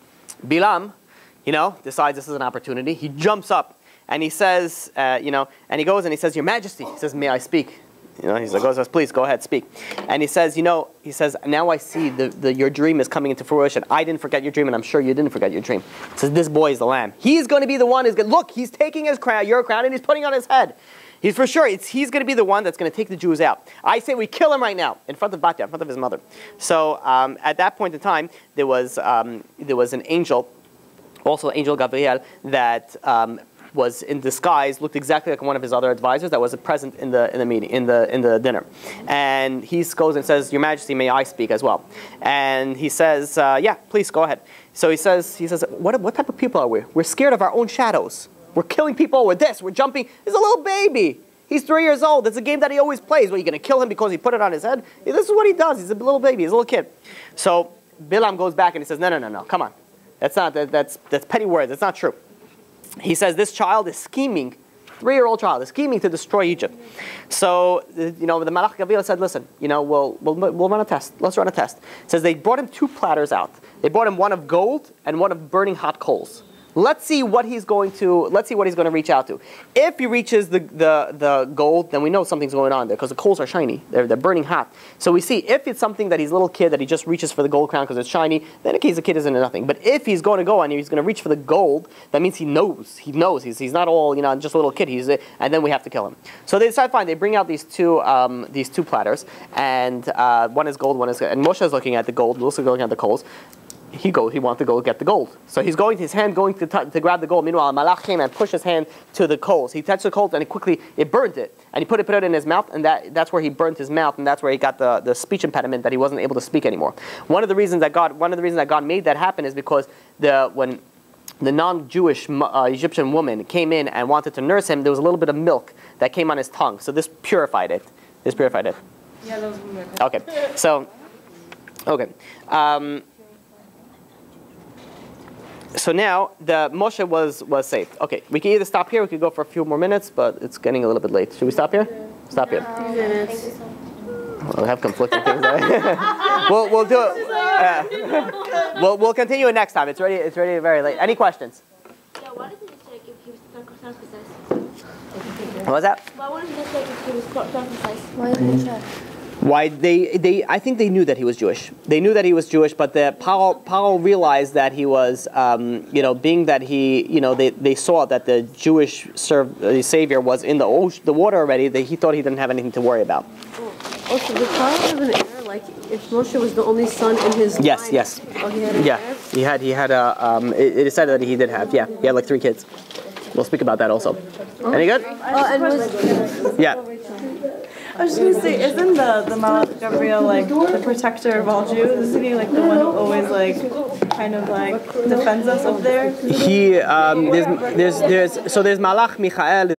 [SPEAKER 1] Bilam, you know, decides this is an opportunity. He jumps up and he says, uh, you know, and he goes and he says, "Your Majesty," he says, "May I speak?" You know, he's like, goes, "Please go ahead, speak." And he says, you know, he says, "Now I see the, the your dream is coming into fruition. I didn't forget your dream, and I'm sure you didn't forget your dream." He says, "This boy is the lamb. He's going to be the one who's going. Look, he's taking his crown, your crown, and he's putting it on his head. He's for sure. It's, he's going to be the one that's going to take the Jews out. I say we kill him right now in front of Batya, in front of his mother." So um, at that point in time, there was um, there was an angel, also Angel Gabriel, that. Um, was in disguise, looked exactly like one of his other advisors that was present in the in the meeting, in the in the dinner, and he goes and says, "Your Majesty, may I speak as well?" And he says, uh, "Yeah, please go ahead." So he says, "He says, what what type of people are we? We're scared of our own shadows. We're killing people with this. We're jumping. He's a little baby. He's three years old. It's a game that he always plays. Well, you're going to kill him because he put it on his head? This is what he does. He's a little baby. He's a little kid." So Bilam goes back and he says, "No, no, no, no. Come on. That's not that, that's that's petty words. That's not true." He says this child is scheming, three-year-old child is scheming to destroy Egypt. So, you know, the Malach Gabriel said, "Listen, you know, we'll, we'll, we'll run a test. Let's run a test." It says they brought him two platters out. They brought him one of gold and one of burning hot coals. Let's see what he's going to. Let's see what he's going to reach out to. If he reaches the the, the gold, then we know something's going on there because the coals are shiny. They're they're burning hot. So we see if it's something that he's a little kid that he just reaches for the gold crown because it's shiny. Then in case the kid isn't nothing. But if he's going to go and he's going to reach for the gold, that means he knows. He knows. He's he's not all, you know, just a little kid. He's and then we have to kill him. So they decide fine. They bring out these two um, these two platters, and uh, one is gold, one is and Moshe is looking at the gold. We're also looking at the coals. He goes. He wants to go get the gold. So he's going. His hand going to t- to grab the gold. Meanwhile, Malach came and pushed his hand to the coals. He touched the coals and he quickly it burned it. And he put it put it in his mouth, and that that's where he burnt his mouth, and that's where he got the, the speech impediment that he wasn't able to speak anymore. One of the reasons that God one of the reasons that God made that happen is because the when the non-Jewish uh, Egyptian woman came in and wanted to nurse him, there was a little bit of milk that came on his tongue. So this purified it. This purified it.
[SPEAKER 3] Yeah, that was weird.
[SPEAKER 1] Okay. So okay. Um, So now the Moshe was was saved. Okay, we can either stop here. We could go for a few more minutes, but it's getting a little bit late. Should we stop here? Stop here.
[SPEAKER 5] Minutes.
[SPEAKER 1] We'll have conflicting things. we'll we'll do it. Uh, we'll we'll continue it next time. It's already it's already very late. Any questions?
[SPEAKER 2] Yeah, why didn't he check if he was circumcised?
[SPEAKER 1] What was that?
[SPEAKER 2] Why wouldn't he check if he was circumcised?
[SPEAKER 4] Why didn't they check?
[SPEAKER 1] Why they they I think they knew that he was Jewish. They knew that he was Jewish, but the Paro Paro realized that he was, um, you know, being that he, you know, they, they saw that the Jewish serv- uh, savior was in the ocean, the water already. That he thought he didn't have anything to worry about.
[SPEAKER 5] Also, did Paro have an heir? Like, if Moshe was the only son in his
[SPEAKER 1] Yes,
[SPEAKER 5] line,
[SPEAKER 1] yes.
[SPEAKER 5] Oh, he had an
[SPEAKER 1] Yeah,
[SPEAKER 5] heir?
[SPEAKER 1] he had he had a. Um, it, it is said that he did have. Yeah, he had like three kids. We'll speak about that also. Any good?
[SPEAKER 5] Oh, and was
[SPEAKER 1] Yeah.
[SPEAKER 3] I was just gonna say, isn't the the Malach Gabriel like the protector of all Jews? Isn't he like the one who always like kind of like defends us up there?
[SPEAKER 1] He um, there's there's there's so there's Malach Michael.